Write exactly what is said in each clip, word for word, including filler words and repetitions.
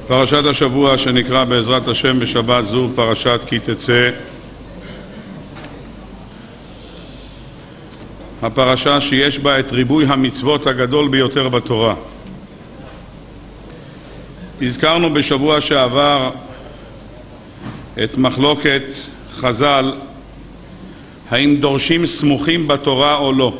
פרשת השבוע שנקרא בעזרת השם בשבת זו פרשת כי תצא, הפרשה שיש בה את ריבוי המצוות הגדול ביותר בתורה. הזכרנו בשבוע שעבר את מחלוקת חז"ל האם דורשים סמוכים בתורה או לא.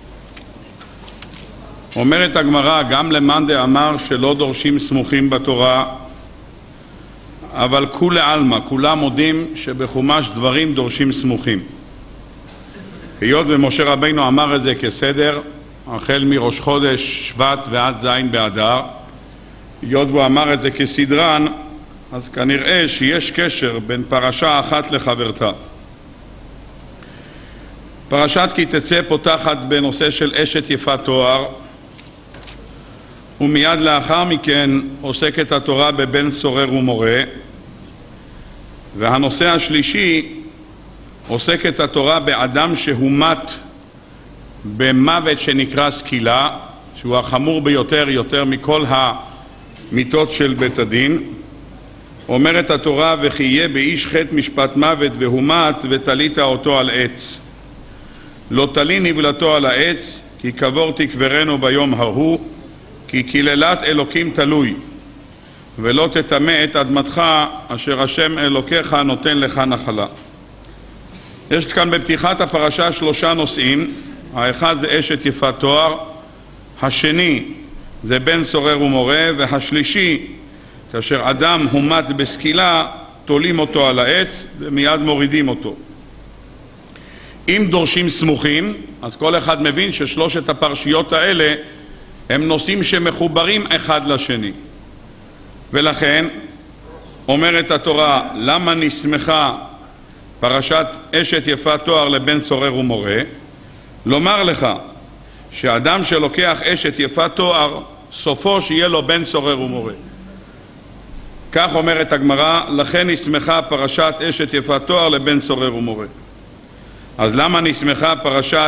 אומרת הגמרא, גם למאן דאמר שלא דורשים סמוכים בתורה, אבל כולי עלמא, כולם מודים שבחומש דברים דורשים סמוכים. היות ומשה רבינו אמר את זה כסדר, החל מראש חודש שבט ועד זין באדר, היות והוא אמר את זה כסדרן, אז כנראה שיש קשר בין פרשה אחת לחברתה. פרשת כי תצא פותחת בנושא של אשת יפת תואר, ומיד לאחר מכן עוסקת התורה בבן סורר ומורה, והנושא השלישי עוסקת התורה באדם שהומת במוות שנקרא סקילה, שהוא החמור ביותר, יותר מכל המיתות של בית הדין. אומרת התורה, וכי יהיה באיש חטא משפט מוות והומת ותלית אותו על עץ. לא תלי נבלתו על העץ, כי קבור תקברנו ביום ההוא, כי קללת אלוקים תלוי, ולא תטמא את אדמתך אשר השם אלוקיך נותן לך נחלה. יש כאן בפתיחת הפרשה שלושה נושאים. האחד זה אשת יפת תואר, השני זה בן סורר ומורה, והשלישי כאשר אדם הומת בסקילה תולים אותו על העץ ומיד מורידים אותו. אם דורשים סמוכים, אז כל אחד מבין ששלושת הפרשיות האלה הם נושאים שמחוברים אחד לשני, ולכן אומרת התורה, למה נסמכה פרשת אשת יפת תואר לבן סורר ומורה? לומר לך שאדם שלוקח אשת יפת תואר סופו שיהיה לו בן סורר ומורה. כך אומרת הגמרא, לכן נסמכה פרשת אשת יפת תואר לבן סורר ומורה. אז למה נסמכה פרשת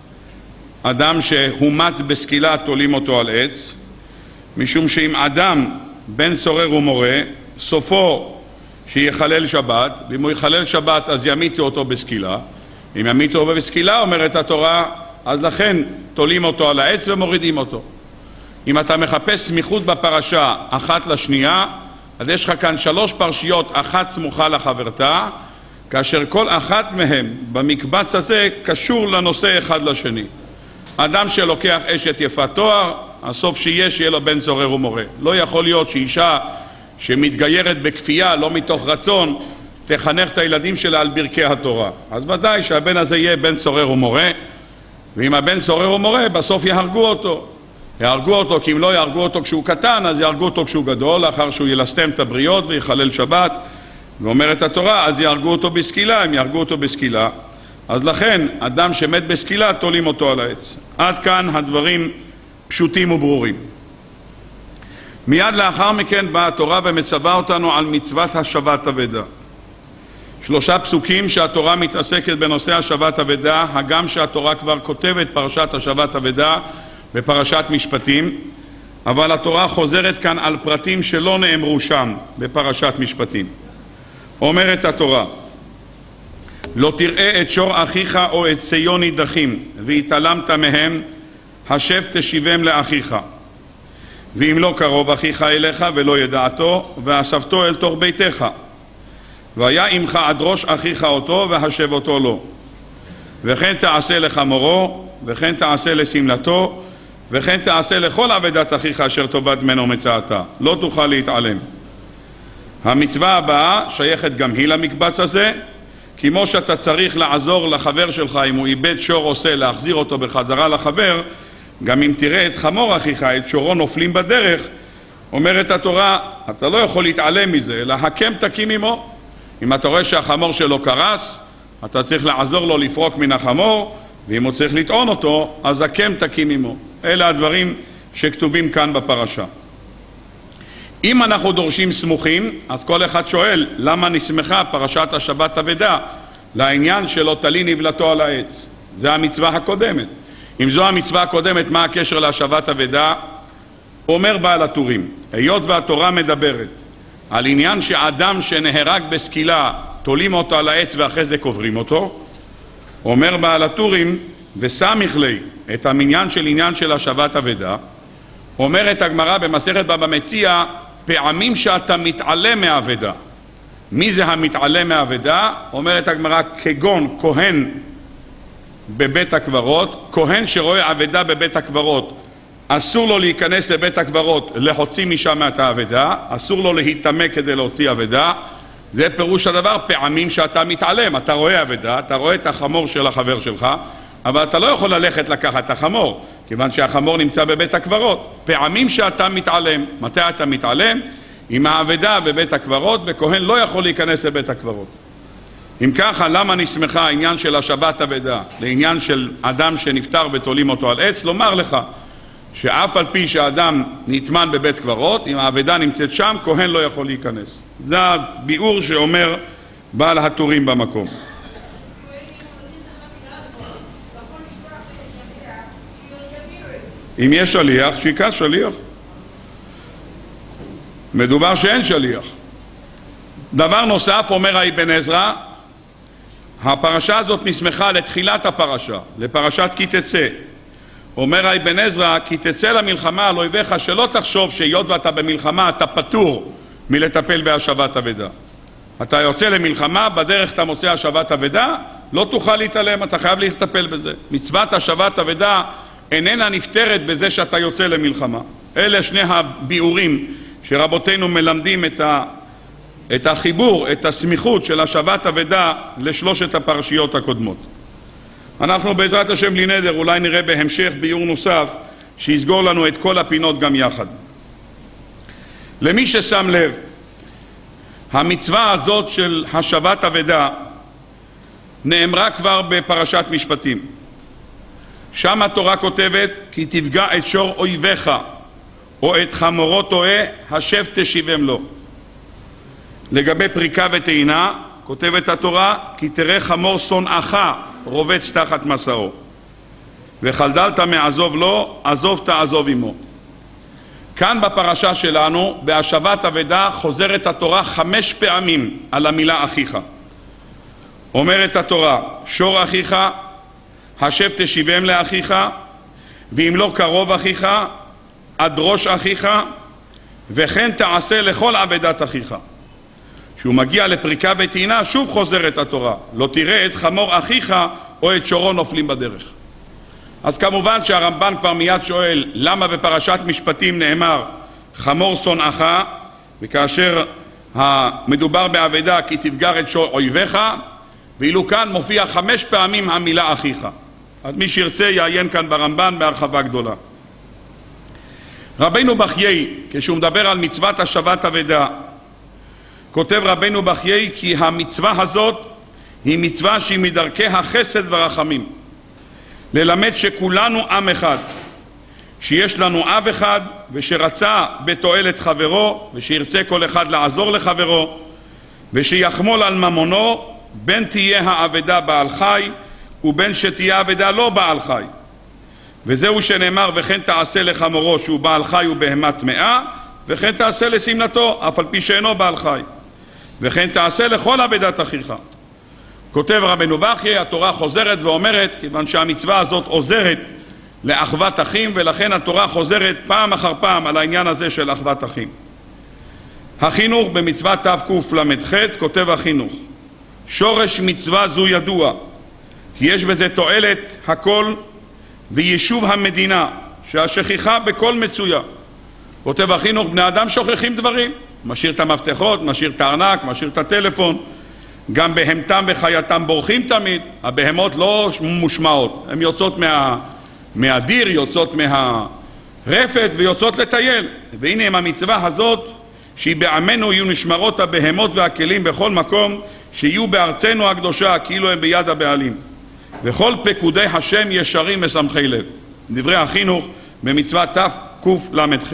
אדם שהומת בסקילה תולים אותו על עץ? משום שאם אדם בן סורר ומורה סופו שיחלל שבת, ואם הוא יחלל שבת אז ימיתו אותו בסקילה. אם ימיתו אותו בסקילה, אומרת התורה, אז לכן תולים אותו על העץ ומורידים אותו. אם אתה מחפש סמיכות בפרשה אחת לשנייה, אז יש לך כאן שלוש פרשיות, אחת סמוכה לחברתה, כאשר כל אחת מהם במקבץ הזה קשור לנושא אחד לשני. אדם שלוקח אשת יפת תואר, הסוף שיש יהיה לו בן סורר ומורה. לא יכול להיות שאישה שמתגיירת בכפייה, לא מתוך רצון, תחנך את הילדים שלה על ברכי התורה. אז ודאי שהבן הזה יהיה בן סורר ומורה, ואם הבן סורר ומורה בסוף יהרגו אותו. יהרגו אותו, כי אם לא יהרגו אותו כשהוא קטן, אז יהרגו אותו כשהוא גדול, לאחר שהוא ילסתם את הבריות ויחלל שבת. ואומרת התורה, אז יהרגו אותו בסקילה. אם יהרגו אותו בסקילה, אז לכן אדם שמת בסקילה תולים אותו על העץ. עד כאן הדברים פשוטים וברורים. מיד לאחר מכן באה התורה ומצווה אותנו על מצוות השבת אבדה. שלושה פסוקים שהתורה מתעסקת בנושא השבת אבדה, הגם שהתורה כבר כותבת פרשת השבת אבדה בפרשת משפטים, אבל התורה חוזרת כאן על פרטים שלא נאמרו שם בפרשת משפטים. אומרת התורה, לא תראה את שור אחיך או את ציון נידחים והתעלמת מהם, השב תשיבם לאחיך. ואם לא קרוב אחיך אליך ולא ידעתו, ואספתו אל תוך ביתך. והיה עמך עד ראש אחיך אותו והשב אותו לו. וכן תעשה לחמורו, וכן תעשה לסמלתו, וכן תעשה לכל עבדת אחיך אשר תאבד ממנו מצאתה. לא תוכל להתעלם. המצווה הבאה שייכת גם היא למקבץ הזה, כמו שאתה צריך לעזור לחבר שלך אם הוא איבד שור עושה, להחזיר אותו בחזרה לחבר, גם אם תראה את חמור אחיך, את שורו נופלים בדרך, אומרת התורה, אתה לא יכול להתעלם מזה, אלא הקם תקים עמו. אם אתה רואה שהחמור שלו קרס, אתה צריך לעזור לו לפרוק מן החמור, ואם הוא צריך לטעון אותו, אז הקם תקים עמו. אלה הדברים שכתובים כאן בפרשה. אם אנחנו דורשים סמוכים, אז כל אחד שואל, למה נסמכה פרשת השבת אבדה לעניין שלא תלי נבלתו על העץ? זה המצווה הקודמת. אם זו המצווה הקודמת, מה הקשר להשבת אבדה? אומר בעל הטורים, היות והתורה מדברת על עניין שאדם שנהרג בסקילה תולים אותו על העץ ואחרי זה קוברים אותו. אומר בעל הטורים, וסמיך לי את המניין של עניין של השבת אבדה. אומרת הגמרא במסכת בבא מציעא, פעמים שאתה מתעלם מהאבדה. מי זה המתעלם מהאבדה? אומרת הגמרא, כגון כהן בבית הקברות, כהן שרואה אבדה בבית הקברות, אסור לו להיכנס לבית הקברות, להוציא משם את האבדה, אסור לו להתאמה כדי להוציא אבדה. זה פירוש הדבר, פעמים שאתה מתעלם, אתה רואה אבדה, אתה רואה את החמור של החבר שלך, אבל אתה לא יכול ללכת לקחת את החמור, כיוון שהחמור נמצא בבית הקברות. פעמים שאתה מתעלם. מתי אתה מתעלם? עם האבדה בבית הקברות, וכהן לא יכול להיכנס לבית הקברות. אם ככה, למה נסמכה העניין של השבת אבדה לעניין של אדם שנפטר ותולים אותו על עץ? לומר לך שאף על פי שהאדם נטמן בבית קברות, אם האבדה נמצאת שם, כהן לא יכול להיכנס. זה הביאור שאומר בעל הטורים במקום. אם יש שליח, שיקס שליח. מדובר שאין שליח. דבר נוסף, אומר האבן עזרא, הפרשה הזאת נסמכה לתחילת הפרשה, לפרשת כי תצא. אומר האבן עזרא, כי תצא למלחמה על אויביך, שלא תחשוב שהיות ואתה במלחמה אתה פטור מלטפל בהשבת אבדה. אתה יוצא למלחמה, בדרך אתה מוצא השבת אבדה, לא תוכל להתעלם, אתה חייב לטפל בזה. מצוות השבת אבדה איננה נפטרת בזה שאתה יוצא למלחמה. אלה שני הביאורים שרבותינו מלמדים את, ה, את החיבור, את הסמיכות של השבת אבדה לשלושת הפרשיות הקודמות. אנחנו בעזרת השם בלי נדר אולי נראה בהמשך ביאור נוסף שיסגור לנו את כל הפינות גם יחד. למי ששם לב, המצווה הזאת של השבת אבדה נאמרה כבר בפרשת משפטים. שם התורה כותבת, כי תפגע את שור אויביך או את חמורו טועה, השב תשיבם לו. לגבי פריקה וטעינה כותבת התורה, כי תראה חמור שונאך רובץ תחת מסעו, וחלדלת מעזוב לו, עזוב תעזוב עמו. כאן בפרשה שלנו, בהשבת אבדה, חוזרת התורה חמש פעמים על המילה אחיך. אומרת התורה, שור אחיך, השב תשיבם לאחיך, ואם לא קרוב אחיך, אדרוש אחיך, וכן תעשה לכל אבדת אחיך. כשהוא מגיע לפריקה וטעינה, שוב חוזרת התורה, לא תראה את חמור אחיך או את שורו נופלים בדרך. אז כמובן שהרמב"ן כבר מיד שואל, למה בפרשת משפטים נאמר חמור שונאך, וכאשר מדובר באבדה כי תפגע את שור אויביך, ואילו כאן מופיע חמש פעמים המילה אחיך. אז מי שירצה יעיין כאן ברמב"ן בהרחבה גדולה. רבינו בחיי, כשהוא מדבר על מצוות השבת אבדה, כותב רבינו בחיי כי המצווה הזאת היא מצווה שהיא מדרכי החסד ורחמים. ללמד שכולנו עם אחד, שיש לנו אב אחד ושרצה בתועלת חברו ושירצה כל אחד לעזור לחברו ושיחמול על ממונו, בין תהיה האבדה בעל חי ובין שתהיה האבדה לא בעל חי. וזהו שנאמר, וכן תעשה לחמורו שהוא בעל חי ובהמה טמאה, וכן תעשה לשמלתו אף על פי שאינו בעל חי, וכן תעשה לכל אבדת אחיך. כותב רבנו בחיי, התורה חוזרת ואומרת, כיוון שהמצווה הזאת עוזרת לאחוות אחים, ולכן התורה חוזרת פעם אחר פעם על העניין הזה של אחוות אחים. החינוך במצוות תקל"ח, כותב החינוך, שורש מצווה זו ידוע, כי יש בזה תועלת הכל ויישוב המדינה, שהשכיחה בכל מצויה. כותב החינוך, בני אדם שוכחים דברים, משאיר את המפתחות, משאיר את הארנק, משאיר את הטלפון, גם בהמתם וחייתם בורחים תמיד. הבהמות לא מושמעות, הן יוצאות מה, מהדיר, יוצאות מהרפת ויוצאות לטייל. והנה עם המצווה הזאת, שהיא בעמנו יהיו נשמרות הבהמות והכלים בכל מקום, שיהיו בארצנו הקדושה כאילו הם ביד הבעלים, וכל פקודי השם ישרים משמחי לב. דברי החינוך במצוות תקל"ח.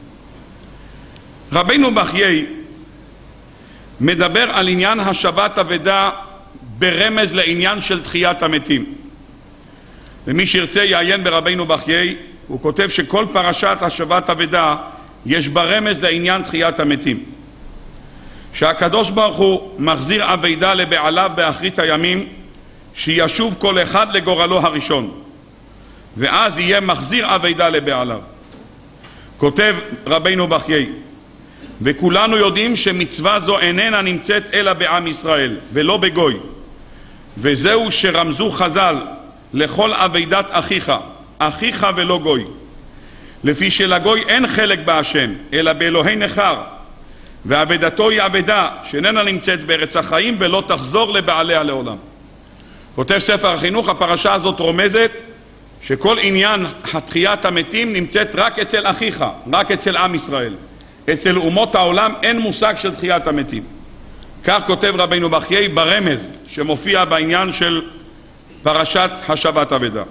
רבינו בחיי מדבר על עניין השבת אבדה ברמז לעניין של תחיית המתים. ומי שירצה יעיין ברבינו בחיי, הוא כותב שכל פרשת השבת אבדה יש בה רמז לעניין תחיית המתים. שהקדוש ברוך הוא מחזיר אבידה לבעליו באחרית הימים, שישוב כל אחד לגורלו הראשון, ואז יהיה מחזיר אבידה לבעליו. כותב רבינו בחיי, וכולנו יודעים שמצווה זו איננה נמצאת אלא בעם ישראל ולא בגוי, וזהו שרמזו חז"ל לכל אבידת אחיך, אחיך ולא גוי, לפי שלגוי אין חלק בהשם אלא באלוהי נחר, ואבדתו היא אבדה שאיננה נמצאת בארץ החיים ולא תחזור לבעליה לעולם. כותב ספר החינוך, הפרשה הזאת רומזת שכל עניין התחיית המתים נמצאת רק אצל אחיך, רק אצל עם ישראל. אצל אומות העולם אין מושג של תחיית המתים. כך כותב רבינו בחיי ברמז שמופיע בעניין של פרשת השבת אבדה.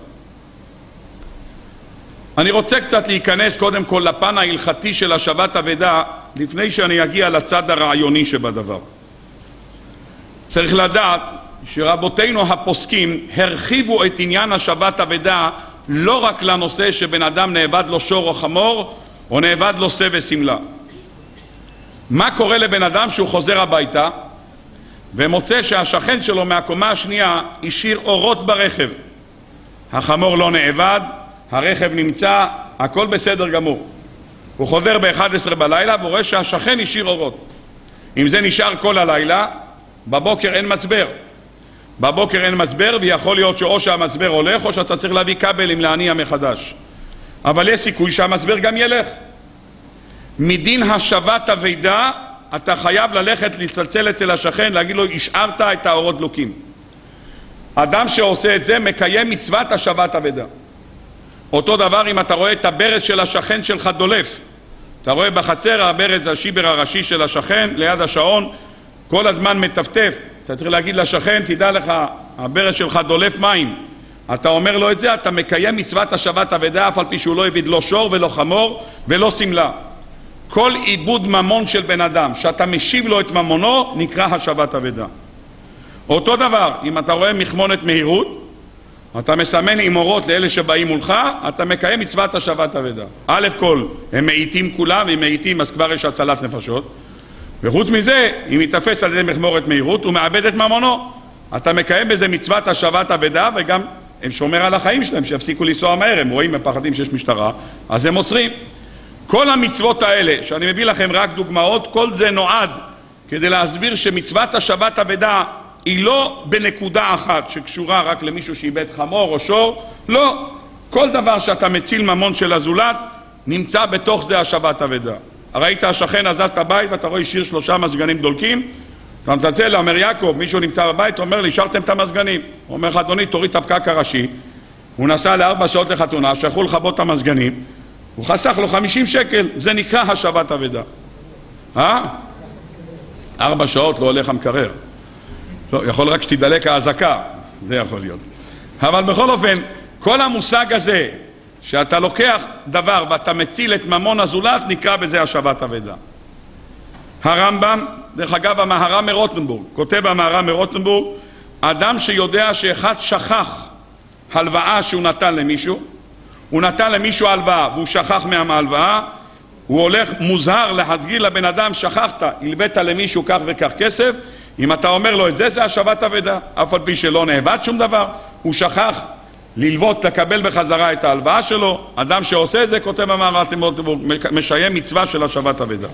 אני רוצה קצת להיכנס קודם כל לפן ההלכתי של השבת אבדה, לפני שאני אגיע לצד הרעיוני שבדבר. צריך לדעת שרבותינו הפוסקים הרחיבו את עניין השבת אבדה לא רק לנושא שבן אדם נאבד לו שור או חמור או נאבד לו שא וסמלה. מה קורה לבן אדם שהוא חוזר הביתה ומוצא שהשכן שלו מהקומה השנייה השאיר אורות ברכב? החמור לא נאבד, הרכב נמצא, הכל בסדר גמור. הוא חוזר ב-אחת עשרה בלילה והוא רואה שהשכן השאיר אורות. אם זה נשאר כל הלילה, בבוקר אין מצבר. בבוקר אין מצבר, ויכול להיות שאו שהמצבר הולך או שאתה צריך להביא כבלים להניע מחדש. אבל יש סיכוי שהמצבר גם ילך. מדין השבת אבדה אתה חייב ללכת לצלצל אצל השכן, להגיד לו השארת את האורות דלוקים. אדם שעושה את זה מקיים מצוות השבת אבדה. אותו דבר אם אתה רואה את הברז של השכן שלך דולף. אתה רואה בחצר הברז, השיבר הראשי של השכן ליד השעון כל הזמן מטפטף. אתה צריך להגיד לשכן, תדע לך, הברז שלך דולף מים. אתה אומר לו את זה, אתה מקיים מצוות השבת אבדה, אף על פי שהוא לא הביא לא שור ולא חמור ולא סמלה. כל עיבוד ממון של בן אדם שאתה משיב לו את ממונו נקרא השבת אבדה. אותו דבר, אם אתה רואה מכמונת מהירות, אתה מסמן עם אורות לאלה שבאים מולך, אתה מקיים מצוות השבת אבדה. א' כל, הם מאיתים כולם, הם מאיתים אז כבר יש הצלת נפשות. וחוץ מזה, אם יתפס על ידי מכמורת מהירות, הוא מאבד את ממונו. אתה מקיים בזה מצוות השבת אבדה, וגם הם שומר על החיים שלהם, שיפסיקו לנסוע מהר, הם רואים, מפחדים שיש משטרה, אז הם עוצרים. כל המצוות האלה, שאני מביא לכם רק דוגמאות, כל זה נועד כדי להסביר שמצוות השבת אבדה היא לא בנקודה אחת שקשורה רק למישהו שאיבד חמור או שור, לא. כל דבר שאתה מציל ממון של הזולת נמצא בתוך זה השבת אבדה. ראית השכן עזב את הבית ואתה רואה השאיר שלושה מזגנים דולקים, אתה מצלצל, אומר יעקב, מישהו נמצא בבית, אומר לי, השארתם את המזגנים. הוא אומר לך, אדוני, תוריד את הפקק הראשי. הוא נסע לארבע שעות לחתונה, שייכו לכבות את המזגנים, הוא חסך לו חמישים שקל, זה נקרא השבת אבדה. אה? ארבע שעות לא הולך המקרר. לא, יכול רק שתדלק ההזקה, זה יכול להיות. אבל בכל אופן, כל המושג הזה, שאתה לוקח דבר ואתה מציל את ממון הזולת, נקרא בזה השבת אבדה. הרמב"ם, דרך אגב המהר"ם מרוטנבורג, כותב המהר"ם מרוטנבורג, אדם שיודע שאחד שכח הלוואה שהוא נתן למישהו, הוא נתן למישהו הלוואה והוא שכח מההלוואה, הוא הולך מוזהר להדגיל לבן אדם, שכחת, הלווית למישהו כך וכך כסף, אם אתה אומר לו את זה, זה השבת אבדה, אף על פי שלא נאבד שום דבר, הוא שכח ללוות, לקבל בחזרה את ההלוואה שלו. אדם שעושה את זה, כותב המהר"ם משיים מצווה של השבת אבדה.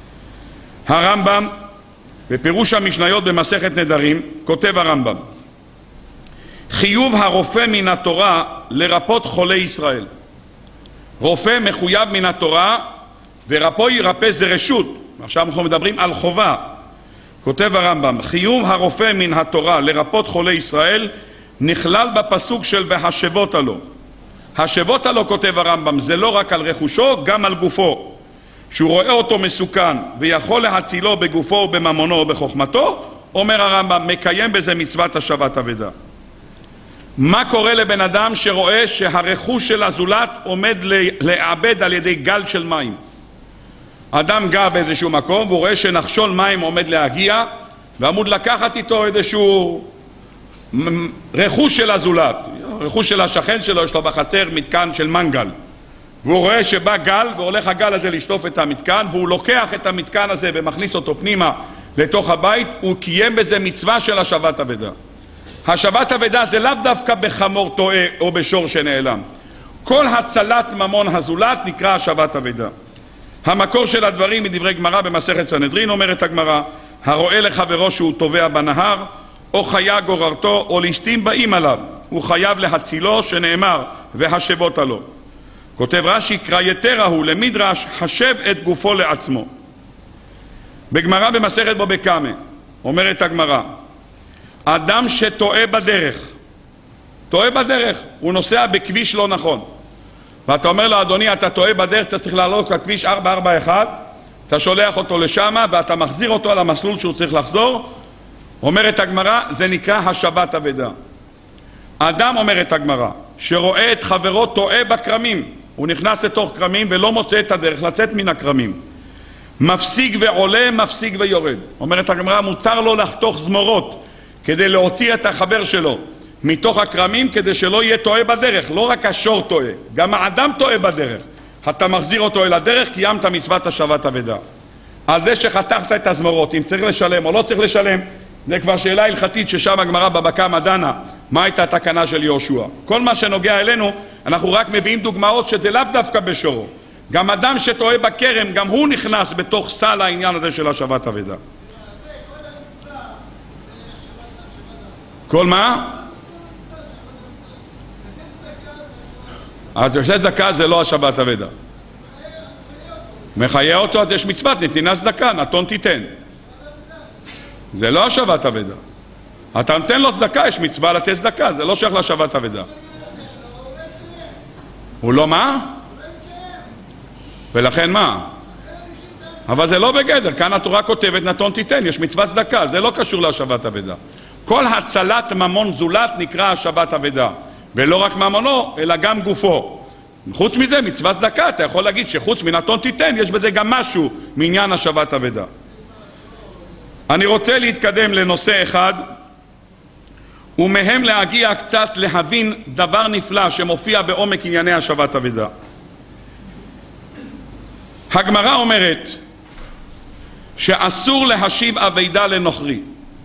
הרמב"ם, בפירוש המשניות במסכת נדרים, כותב הרמב"ם, חיוב הרופא מן התורה לרפות חולי ישראל. רופא מחויב מן התורה, ורפוי ירפא זה רשות. עכשיו אנחנו מדברים על חובה. כותב הרמב"ם, חיוב הרופא מן התורה לרפות חולי ישראל נכלל בפסוק של והשבות עלו. השבות עלו, כותב הרמב"ם, זה לא רק על רכושו, גם על גופו. שהוא רואה אותו מסוכן ויכול להצילו בגופו ובממונו ובחוכמתו, אומר הרמב"ם, מקיים בזה מצוות השבת אבדה. מה קורה לבן אדם שרואה שהרכוש של הזולת עומד להיאבד על ידי גל של מים? אדם גר באיזשהו מקום והוא רואה שנחשון מים עומד להגיע ועמוד לקחת איתו איזשהו רכוש של הזולת, רכוש של השכן שלו, יש לו בחצר מתקן של מנגל, והוא רואה שבא גל והולך הגל הזה לשטוף את המתקן, והוא לוקח את המתקן הזה ומכניס אותו פנימה לתוך הבית, הוא קיים בזה מצווה של השבת אבדה. השבת אבדה זה לאו דווקא בחמור טועה או בשור שנעלם. כל הצלת ממון הזולת נקרא השבת אבדה. המקור של הדברים מדברי גמרא במסכת סנהדרין, אומרת הגמרא, הרואה לחברו שהוא טובע בנהר, או חיה גוררתו, או ליסטים באים עליו, הוא חייב להצילו, שנאמר, והשבות עלו. כותב רש"י, קרא יתרה הוא למדרש, השב את גופו לעצמו. בגמרא במסכת בבא קמא, אומרת הגמרא, אדם שטועה בדרך, טועה בדרך, הוא נוסע בכביש לא נכון, ואתה אומר לו, אדוני, אתה טועה בדרך, אתה צריך לעלות לכביש ארבע ארבע אחת, אתה שולח אותו לשם ואתה מחזיר אותו על המסלול שהוא צריך לחזור. אומרת הגמרא, זה נקרא השבת אבדה. אדם, אומרת הגמרא, שרואה את חברו טועה בקרמים, הוא נכנס לתוך קרמים ולא מוצא את הדרך לצאת מן הקרמים, מפסיק ועולה, מפסיק ויורד. אומרת הגמרא, מותר לו לחתוך זמורות כדי להוציא את החבר שלו מתוך הקרמים, כדי שלא יהיה טועה בדרך. לא רק השור טועה, גם האדם טועה בדרך. אתה מחזיר אותו אל הדרך, קיימת מצוות השבת אבדה. על זה שחתכת את הזמורות, אם צריך לשלם או לא צריך לשלם, זה כבר שאלה הלכתית ששם הגמרא בבא קמא דנה מה הייתה התקנה של יהושע. כל מה שנוגע אלינו, אנחנו רק מביאים דוגמאות שזה לאו דווקא בשורו. גם אדם שטועה בכרם, גם הוא נכנס בתוך סל העניין הזה של השבת אבדה. כל מה? אז יוצא צדקה זה לא השבת אבדה. מחיה אותו, אז יש מצוות נתינת צדקה, נתון תיתן. זה לא השבת אבדה. אתה נותן לו צדקה, יש מצווה לתת צדקה, זה לא שייך לשבת אבדה. הוא לא מה? ולכן מה? אבל זה לא בגדר, כאן התורה כותבת נתון תיתן, יש מצוות צדקה, זה לא קשור להשבת אבדה. כל הצלת ממון זולת נקרא השבת אבדה, ולא רק ממונו, אלא גם גופו. חוץ מזה, מצוות צדקה, אתה יכול להגיד שחוץ מנתון תיתן, יש בזה גם משהו מעניין השבת אבדה. אני רוצה להתקדם לנושא אחד, ומהם להגיע קצת להבין דבר נפלא שמופיע בעומק ענייני השבת אבדה. הגמרא אומרת שאסור להשיב אבדה לנוכרי.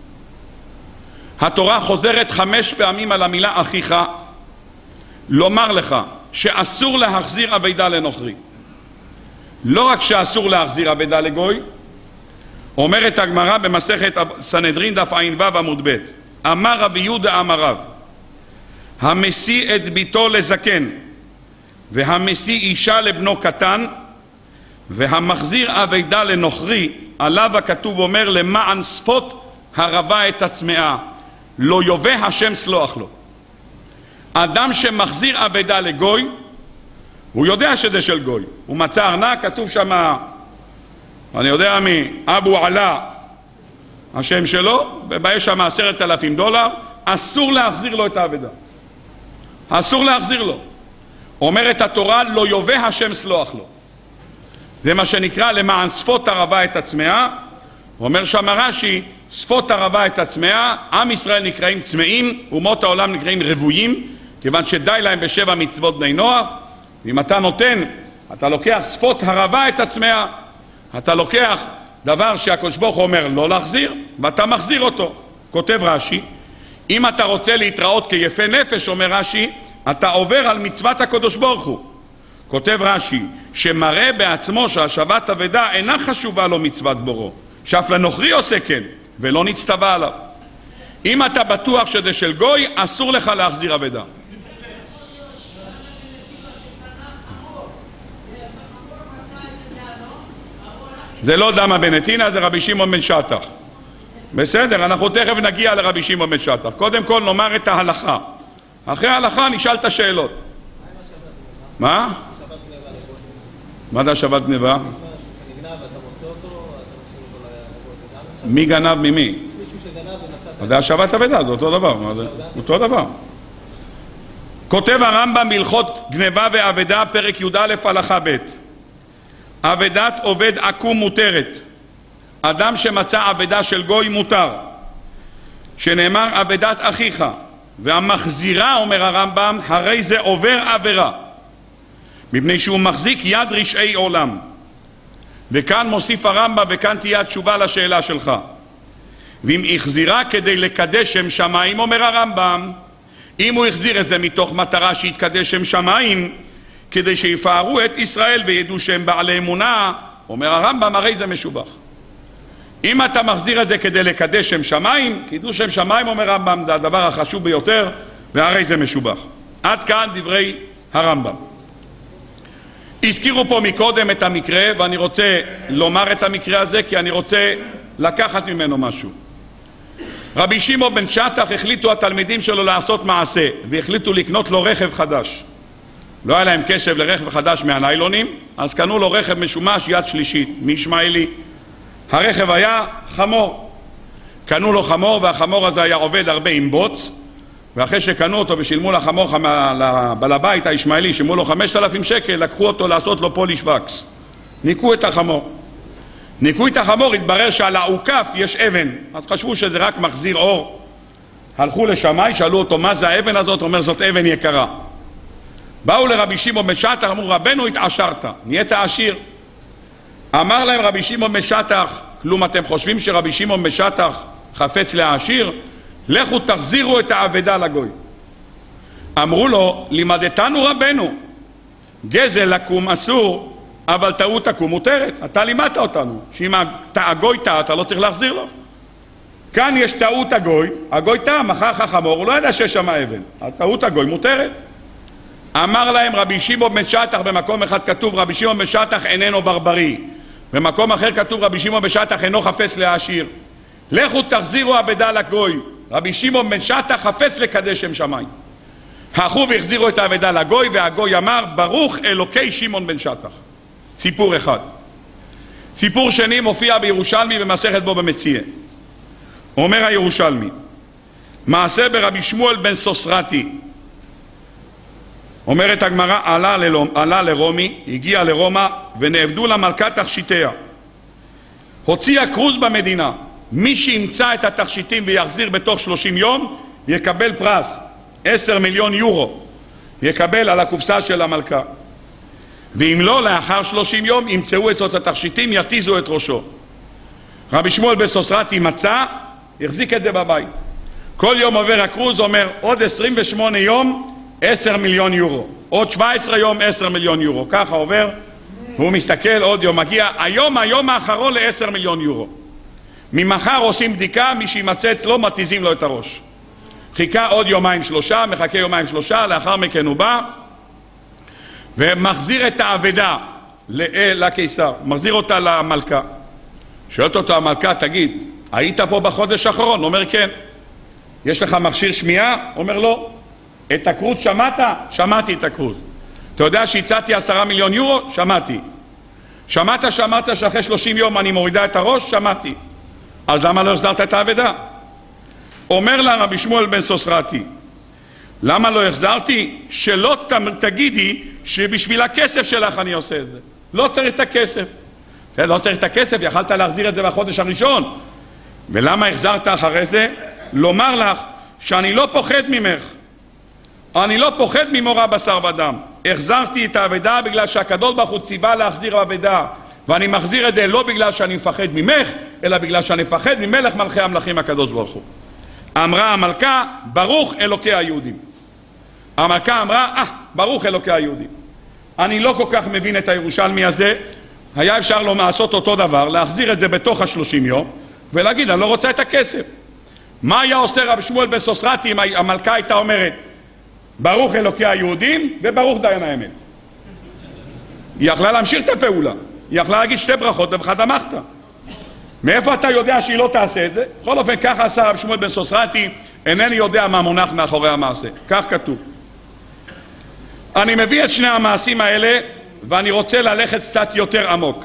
התורה חוזרת חמש פעמים על המילה אחיך, לומר לך שאסור להחזיר אבדה לנוכרי. לא רק שאסור להחזיר אבדה לגוי, אומרת הגמרא במסכת סנהדרין דף ע"ו עמוד ב', אמר רבי יהודה אמר רב, המשיא את ביתו לזקן והמשיא אישה לבנו קטן והמחזיר אבדה לנוכרי, עליו הכתוב אומר למען שפות הרבה את הצמאה, לא יובא השם סלוח לו. אדם שמחזיר אבדה לגוי, הוא יודע שזה של גוי, הוא מצא ארנק, כתוב שם, אני יודע מי, אבו עלה השם שלו, ובא שם עשרת אלפים דולר, אסור להחזיר לו את האבדה, אסור להחזיר לו. אומרת התורה, לא יובא השם סלוח לו. זה מה שנקרא למען שפות הרבה את הצמאה. אומר שם רש"י, שפות הרבה את הצמאה, עם ישראל נקראים צמאים, אומות העולם נקראים רבויים, כיוון שדי להם בשבע מצוות בני נוח. ואם אתה נותן, אתה לוקח שפות הרבה את הצמאה, אתה לוקח דבר שהקדוש ברוך הוא אומר לא להחזיר, ואתה מחזיר אותו. כותב רש"י, אם אתה רוצה להתראות כיפה נפש, אומר רש"י, אתה עובר על מצוות הקדוש ברוך הוא. כותב רש"י, שמראה בעצמו שהשבת אבדה אינה חשובה לו מצוות בורו, שאף לנוכרי עושה כן, ולא נצטווה עליו. אם אתה בטוח שזה של גוי, אסור לך להחזיר אבדה. זה לא דמה בנתינה, זה רבי שמעון בן שטח. בסדר, אנחנו תכף נגיע לרבי שמעון בן שטח. קודם כל נאמר את ההלכה. אחרי ההלכה נשאל את השאלות. מה? מה זה השבת גניבה? מי גנב ממי? זה השבת אבדה, זה אותו דבר. אותו דבר. כותב הרמב"ם בהלכות גניבה ואבדה, פרק י"א הלכה ב', אבדת עובד עקום מותרת. אדם שמצא אבדה של גוי מותר, שנאמר אבדת אחיך, והמחזירה, אומר הרמב"ם, הרי זה עובר עבירה, מפני שהוא מחזיק יד רשעי עולם. וכאן מוסיף הרמב"ם, וכאן תהיה התשובה לשאלה שלך. ואם החזירה כדי לקדש שם שמיים, אומר הרמב"ם, אם הוא החזיר את זה מתוך מטרה שיתקדש שם שמיים, כדי שיפארו את ישראל וידעו שהם בעלי אמונה, אומר הרמב"ם, הרי זה משובח. אם אתה מחזיר את זה כדי לקדש שם שמיים, קידוש שם שמיים, אומר הרמב"ם, זה הדבר החשוב ביותר, והרי זה משובח. עד כאן דברי הרמב"ם. הזכירו פה מקודם את המקרה, ואני רוצה לומר את המקרה הזה, כי אני רוצה לקחת ממנו משהו. רבי שמעון בן שטח החליטו התלמידים שלו לעשות מעשה, והחליטו לקנות לו רכב חדש. לא היה להם כסף לרכב חדש מהניילונים, אז קנו לו רכב משומש יד שלישית, מישמעאלי. הרכב היה חמור. קנו לו חמור, והחמור הזה היה עובד הרבה עם בוץ, ואחרי שקנו אותו ושילמו לחמור, לבעל הבית הישמעאלי, שילמו לו חמשת אלפים שקל, לקחו אותו לעשות לו פוליש וקס. ניקו את החמור. ניקו את החמור, התברר שעל העוקף יש אבן. אז חשבו שזה רק מחזיר אור. הלכו לשמאי, שאלו אותו מה זה האבן הזאת, אומר זאת אבן יקרה. באו לרבי שמעון בן שטח, אמרו רבנו התעשרת, נהיית עשיר. אמר להם רבי שמעון בן שטח, כלום אתם חושבים שרבי שמעון בן שטח חפץ להעשיר? לכו תחזירו את האבדה לגוי. אמרו לו, לימדתנו רבנו, גזל לקום אסור, אבל טעות תקום מותרת. אתה לימדת אותנו, שאם הגוי טעה אתה לא צריך להחזיר לו. כאן יש טעות הגוי, הגוי טעה, מחר חמור, הוא לא ידע שיש שם אבן. הטעות הגוי מותרת. אמר להם רבי שמעון בן שטח, במקום אחד כתוב רבי שמעון בן שטח איננו ברברי, במקום אחר כתוב רבי שמעון בן שטח אינו חפץ להעשיר. לכו תחזירו אבדה לגוי. רבי שמעון בן שטח חפץ לקדש שם שמיים. הלכו והחזירו את האבדה לגוי, והגוי אמר ברוך אלוקי שמעון בן שטח. סיפור אחד. סיפור שני מופיע בירושלמי במסכת בו במציאה. אומר הירושלמי, מעשה ברבי שמואל בן סוסרתי. אומרת הגמרא, עלה, ללום, עלה לרומי, הגיע לרומא, ונעבדו למלכה תכשיטיה. הוציאה כרוז במדינה, מי שימצא את התכשיטים ויחזיר בתוך שלושים יום, יקבל פרס, עשר מיליון יורו, יקבל על הקופסה של המלכה. ואם לא, לאחר שלושים יום, ימצאו את התכשיטים, יתיזו את ראשו. רבי שמואל בן סוסרתי מצא, החזיק את זה בבית. כל יום עובר הכרוז, אומר, עוד עשרים ושמונה יום, עשר מיליון יורו. עוד שבע עשרה יום, עשר מיליון יורו. ככה עובר, והוא מסתכל, עוד יום מגיע, היום, היום האחרון ל-עשר מיליון יורו. ממחר עושים בדיקה, מי שימצא אצלו, מתיזים לו את הראש. חיכה עוד יומיים שלושה, מחכה יומיים שלושה, לאחר מכן הוא בא, ומחזיר את האבדה לקיסר, מחזיר אותה למלכה. שואלת אותו המלכה, תגיד, היית פה בחודש האחרון? אומר כן. יש לך מכשיר שמיעה? אומר לא. את הכרוז שמעת? שמעתי את הכרוז. אתה יודע שהצעתי עשרה מיליון יורו? שמעתי. שמעת שמעת שאחרי שלושים יום אני מורידה את הראש? שמעתי. אז למה לא החזרת את האבדה? אומר לה רבי שמואל בן סוסרתי, למה לא החזרתי? שלא תגידי שבשביל הכסף שלך אני עושה את זה. לא צריך את הכסף. לא צריך את הכסף, יכלת להחזיר את זה בחודש הראשון. ולמה החזרת אחרי זה? לומר לך שאני לא פוחד ממך. אני לא פוחד ממורא בשר ודם. החזרתי את האבדה בגלל שהקדוש ברוך הוא ציווה להחזיר האבדה. ואני מחזיר את זה לא בגלל שאני מפחד ממך, אלא בגלל שאני מפחד ממלך מלכי המלכים הקדוש ברוך הוא. אמרה המלכה, ברוך אלוקי היהודים. המלכה אמרה, אה, ברוך אלוקי היהודים. אני לא כל כך מבין את הירושלמי הזה. היה אפשר לו לעשות אותו דבר, להחזיר את זה בתוך השלושים יום, ולהגיד, אני לא רוצה את הכסף. מה היה עושה רבי שמואל בן סוסרתי אם המלכה הייתה אומרת, ברוך אלוקי היהודים וברוך דיין האמת? היא יכלה להמשיך את הפעולה. היא יכלה להגיד שתי ברכות וחתמכת. מאיפה אתה יודע שהיא לא תעשה את זה? בכל אופן, ככה עשה רבי שמואל בן סוסרתי, אינני יודע מה מונח מאחורי המעשה. כך כתוב. אני מביא את שני המעשים האלה, ואני רוצה ללכת קצת יותר עמוק.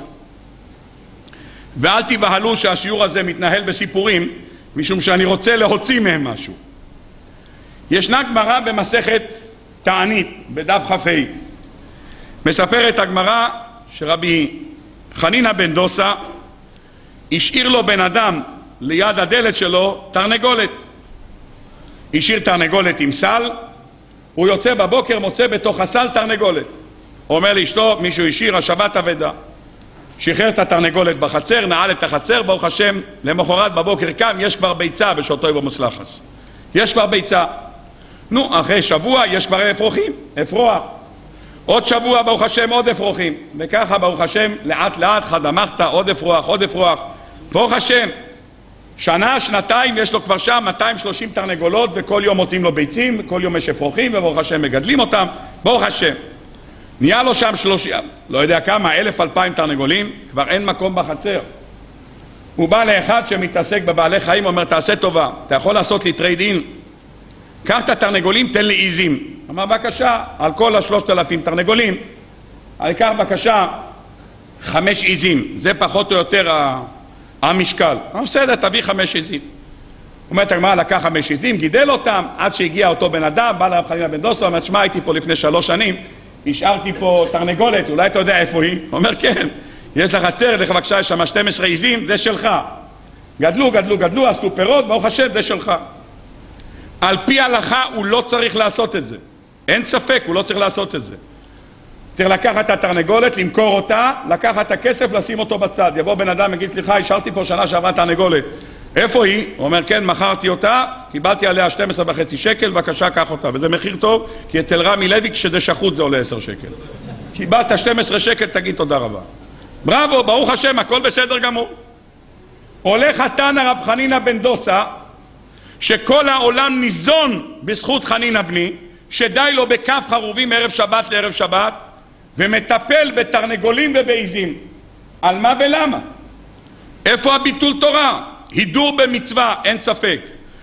ואל תבהלו שהשיעור הזה מתנהל בסיפורים, משום שאני רוצה להוציא מהם משהו. ישנה גמרא במסכת תענית, בדף כ"ה. מספרת הגמרא שרבי חנינא בן דוסה השאיר לו בן אדם ליד הדלת שלו תרנגולת. השאיר תרנגולת עם סל, הוא יוצא בבוקר, מוצא בתוך הסל תרנגולת. אומר לאשתו, מישהו השאיר השבת אבדה. שחרר את התרנגולת בחצר, נעל את החצר, ברוך השם, למחרת בבוקר קם, יש כבר ביצה בשעותו במוצלחס. יש כבר ביצה. נו, אחרי שבוע יש כבר אפרוחים, אפרוח. עוד שבוע, ברוך השם, עוד אפרוחים. וככה, ברוך השם, לאט לאט, חד אמרת, עוד אפרוח, עוד אפרוח. ברוך השם, שנה, שנתיים, יש לו כבר שם מאתיים ושלושים תרנגולות, וכל יום מותים לו ביצים, כל יום יש אפרוחים, וברוך השם מגדלים אותם, ברוך השם. נהיה לו שם שלושים, לא יודע כמה, אלף, אלפיים תרנגולים, כבר אין מקום בחצר. הוא בא לאחד שמתעסק בבעלי חיים, אומר, תעשה טובה, אתה יכול לעשות לי טרייד אין? קח את התרנגולים, תן לי עיזים. אמר, בבקשה, על כל השלושת אלפים תרנגולים, העיקר בבקשה, חמש עיזים, זה פחות או יותר המשקל. אמר, בסדר, תביא חמש עיזים. הוא אומר, תגמר, לקח חמש עיזים, גידל אותם, עד שהגיע אותו בן אדם, בא לרב חנינא בן דוסא, אומר, שמע, הייתי פה לפני שלוש שנים, השארתי פה תרנגולת, אולי אתה יודע איפה היא? הוא אומר, כן, יש לך חצר, לך בבקשה, יש שם שתים עשרה עיזים, זה שלך. גדלו, גדלו, גדלו, עשו פירות, ברוך השם, זה שלך. על פי ההלכה הוא לא צריך לעשות את זה. אין ספק, הוא לא צריך לעשות את זה. צריך לקחת את התרנגולת, למכור אותה, לקחת את הכסף, לשים אותו בצד. יבוא בן אדם, יגיד, סליחה, השארתי פה שנה שעברה תרנגולת. איפה היא? הוא אומר, כן, מכרתי אותה, קיבלתי עליה שתים עשרה וחצי שקל, בבקשה, קח אותה. וזה מחיר טוב, כי אצל רמי לוי, כשזה שחוט זה עולה עשר שקל. קיבלת שתים עשרה שקל, תגיד תודה רבה. בראבו, ברוך השם, הכל בסדר גמור. הולך התנא רב חנינא בן דוסא, שכל העולם ניזון בזכות חנינא בני, שדי לו בכף חרובים ערב שבת לערב שבת, ומטפל בתרנגולים ובעיזים. על מה ולמה? איפה הביטול תורה? הידור במצווה, אין ספק.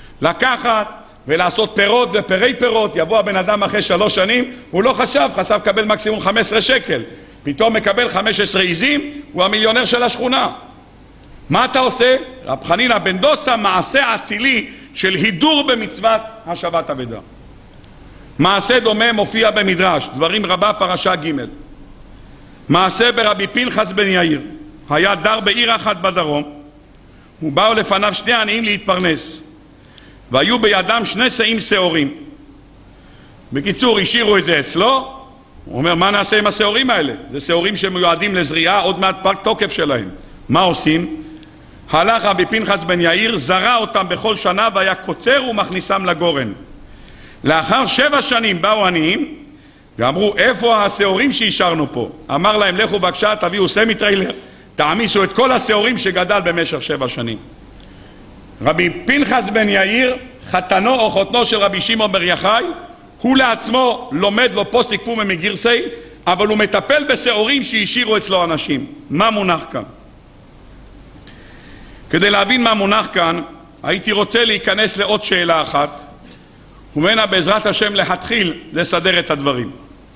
לקחת ולעשות פירות ופרי פירות, יבוא הבן אדם אחרי שלוש שנים, הוא לא חשב, חשב לקבל מקסימום חמישה עשר שקל. פתאום מקבל חמש עשרה עיזים, הוא המיליונר של השכונה. מה אתה עושה? רב חנינא בן דוסא, מעשה אצילי של הידור במצוות השבת אבדה. מעשה דומה מופיע במדרש, דברים רבה פרשה ג'. מעשה ברבי פנחס בן יאיר, היה דר בעיר אחת בדרום, ובאו לפניו שני עניים להתפרנס, והיו בידם שני שאים שעורים. בקיצור, השאירו את זה אצלו. הוא אומר, מה נעשה עם השעורים האלה? זה שעורים שמיועדים לזריעה, עוד מעט פג תוקף שלהם. מה עושים? הלך רבי פנחס בן יאיר, זרע אותם בכל שנה, והיה קוצר ומכניסם לגורן. לאחר שבע שנים באו עניים, ואמרו, איפה השעורים שהשארנו פה? אמר להם, לכו בבקשה, תביאו סמי טריילר, תעמיסו את כל השעורים שגדל במשך שבע שנים. רבי פנחס בן יאיר, חתנו או חותנו של רבי שמעון בר יחאי, הוא לעצמו לומד לו פוסק פומה מגירסי, אבל הוא מטפל בשעורים שהשאירו אצלו אנשים. מה מונח כאן? כדי להבין מה מונח כאן, הייתי רוצה להיכנס לעוד שאלה אחת, ומנה בעזרת השם להתחיל לסדר את הדברים.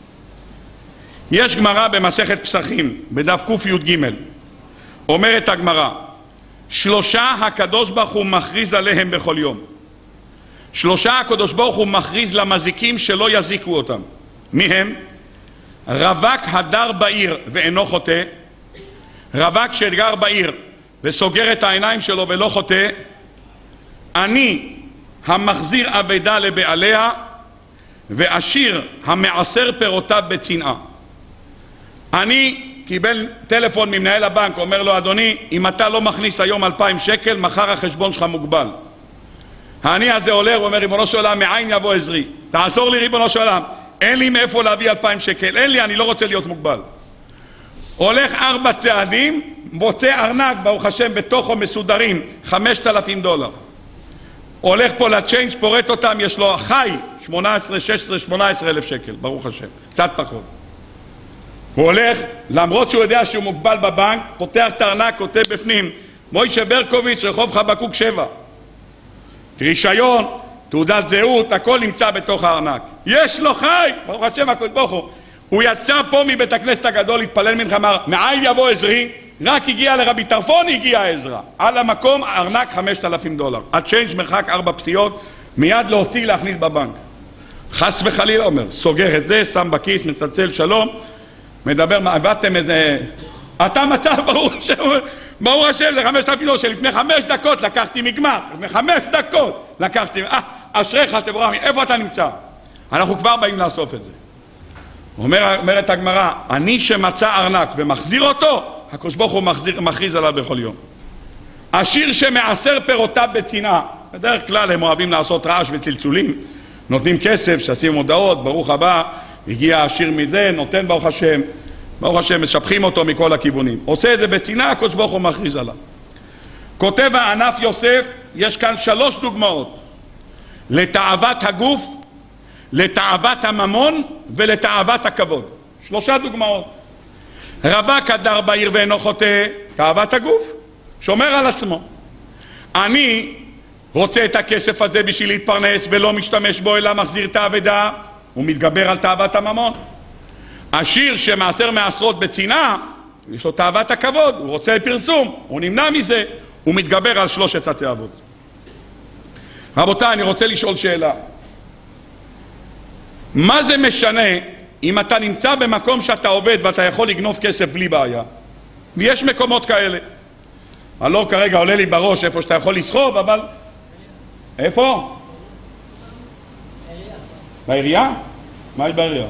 יש גמרא במסכת פסחים, בדף קי"ג, אומרת הגמרא, שלושה הקדוש ברוך הוא מכריז עליהם בכל יום. שלושה הקדוש ברוך הוא מכריז למזיקים שלא יזיקו אותם. מי הם? רווק הדר בעיר ואינו חוטא, רווק שגר בעיר וסוגר את העיניים שלו ולא חוטא, אני המחזיר אבדה לבעליה, ועשיר המעשר פירותיו בצנעה. אני קיבל טלפון ממנהל הבנק, אומר לו, אדוני, אם אתה לא מכניס היום אלפיים שקל, מחר החשבון שלך מוגבל. העני הזה עולה, הוא אומר, ריבונו של עולם, מאין יבוא עזרי? תעזור לי, ריבונו של עולם, אין לי מאיפה להביא אלפיים שקל, אין לי, אני לא רוצה להיות מוגבל. הולך ארבע צעדים, מוצא ארנק, ברוך השם, בתוכו מסודרים, חמשת אלפים דולר. הולך פה לצ'יינג', פורט אותם, יש לו חי, שמונה עשרה, שש עשרה, שמונה עשרה אלף שקל, ברוך השם, קצת פחות. הוא הולך, למרות שהוא יודע שהוא מוגבל בבנק, פותח את הארנק, כותב בפנים, מוישה ברקוביץ', רחוב חבקוק שבע. רישיון, תעודת זהות, הכל נמצא בתוך הארנק. יש לו חי, ברוך השם, הקדוש ברוך הוא. הוא יצא פה מבית הכנסת הגדול, התפלל מנחה, אמר, מאין יבוא עזרי? רק הגיע לרבי טרפון, הגיע עזרא. על המקום, ארנק חמשת אלפים דולר. הצ'יינג' מרחק ארבע פסיעות, מיד להוציא להכניס בבנק. חס וחלילה אומר, סוגר את זה, שם בכיס, מצלצל שלום, מדבר, מה, הבאתם איזה... אתה מצא, ברור השם, ברור השם, זה חמשת אלפים דולר, שלפני חמש דקות לקחתי מגמר, לפני חמש דקות לקחתי, אה, אשריך, תבורך, איפה אתה נמצא? אנחנו כבר באים לאסוף את זה. אומר, אומרת הגמרא, אני שמצא ארנק ומחזיר אותו, הקדוש ברוך הוא מכריז עליו בכל יום. עשיר שמעשר פירותיו בצנעה, בדרך כלל הם אוהבים לעשות רעש וצלצולים, נותנים כסף, שעשים מודעות, ברוך הבא, הגיע העשיר מזה, נותן ברוך השם, ברוך השם, משבחים אותו מכל הכיוונים. עושה את זה בצנעה, הקדוש ברוך הוא מכריז עליו. כותב הענף יוסף, יש כאן שלוש דוגמאות, לתאוות הגוף, לתאוות הממון ולתאוות הכבוד. שלושה דוגמאות. רווק הדר בעיר ואינו חוטא, תאוות הגוף, שומר על עצמו. אני רוצה את הכסף הזה בשביל להתפרנס ולא משתמש בו אלא מחזיר את האבדה, הוא מתגבר על תאוות הממון. עשיר שמעשר מעשרות בצנעה, יש לו תאוות הכבוד, הוא רוצה פרסום, הוא נמנע מזה, הוא מתגבר על שלושת התאוות. רבותיי, אני רוצה לשאול שאלה. מה זה משנה אם אתה נמצא במקום שאתה עובד ואתה יכול לגנוב כסף בלי בעיה? ויש מקומות כאלה. הלא כרגע עולה לי בראש איפה שאתה יכול לסחוב, אבל... איפה? בעירייה? מה יש בעירייה?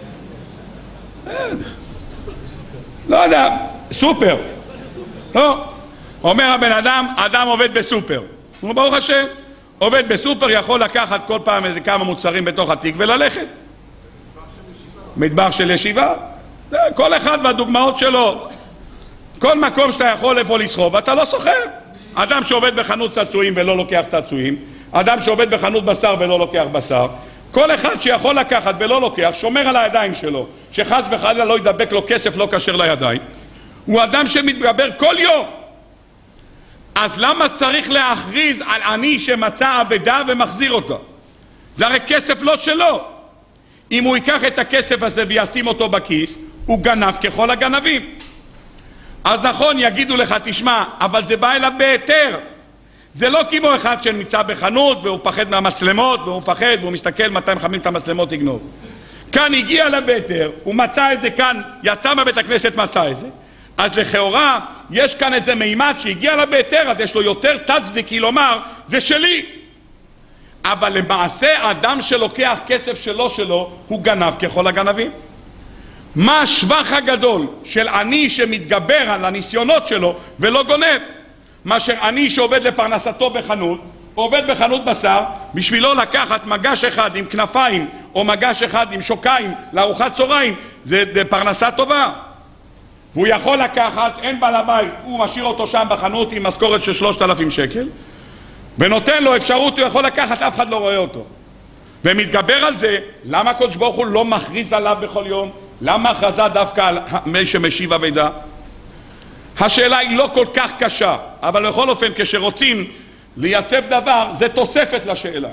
לא יודע, סופר. לא. אומר הבן אדם, אדם עובד בסופר. הוא ברוך השם, עובד בסופר, יכול לקחת כל פעם איזה כמה מוצרים בתוך התיק וללכת. מטבח של ישיבה. כל אחד והדוגמאות שלו. כל מקום שאתה יכול איפה לסחוב, אתה לא סוחר. אדם שעובד בחנות צעצועים ולא לוקח צעצועים, אדם שעובד בחנות בשר ולא לוקח בשר, כל אחד שיכול לקחת ולא לוקח, שומר על הידיים שלו, שחס וחלילה לא ידבק לו כסף לא כשר לידיים, הוא אדם שמתגבר כל יום. אז למה צריך להכריז על עני שמצא אבדה ומחזיר אותה? זה הרי כסף לא שלו. אם הוא ייקח את הכסף הזה וישים אותו בכיס, הוא גנב ככל הגנבים. אז נכון, יגידו לך, תשמע, אבל זה בא אליו בהיתר. זה לא כמו אחד שנמצא בחנות והוא פחד מהמצלמות, והוא מפחד והוא מסתכל מתי מחמים את המצלמות יגנוב. כאן הגיע אליו בהיתר, הוא מצא את זה כאן, יצא מבית הכנסת מצא את זה. אז לכאורה יש כאן איזה מימד שהגיע אליו בהיתר, אז יש לו יותר תצדיקי לומר, זה שלי. אבל למעשה האדם שלוקח כסף שלו שלו, הוא גנב ככל הגנבים. מה השבח הגדול של עני שמתגבר על הניסיונות שלו ולא גונב? מאשר עני שעובד לפרנסתו בחנות, עובד בחנות בשר, בשבילו לקחת מגש אחד עם כנפיים או מגש אחד עם שוקיים לארוחת צהריים, זה, זה פרנסה טובה. והוא יכול לקחת, אין בעל הבית, הוא משאיר אותו שם בחנות עם משכורת של שלושת אלפים שקל, ונותן לו אפשרות, הוא יכול לקחת, אף אחד לא רואה אותו. ומתגבר על זה, למה הקדוש ברוך הוא לא מכריז עליו בכל יום? למה הכרזה דווקא על מי שמשיב אבדה? השאלה היא לא כל כך קשה, אבל בכל אופן כשרוצים לייצב דבר, זה תוספת לשאלה.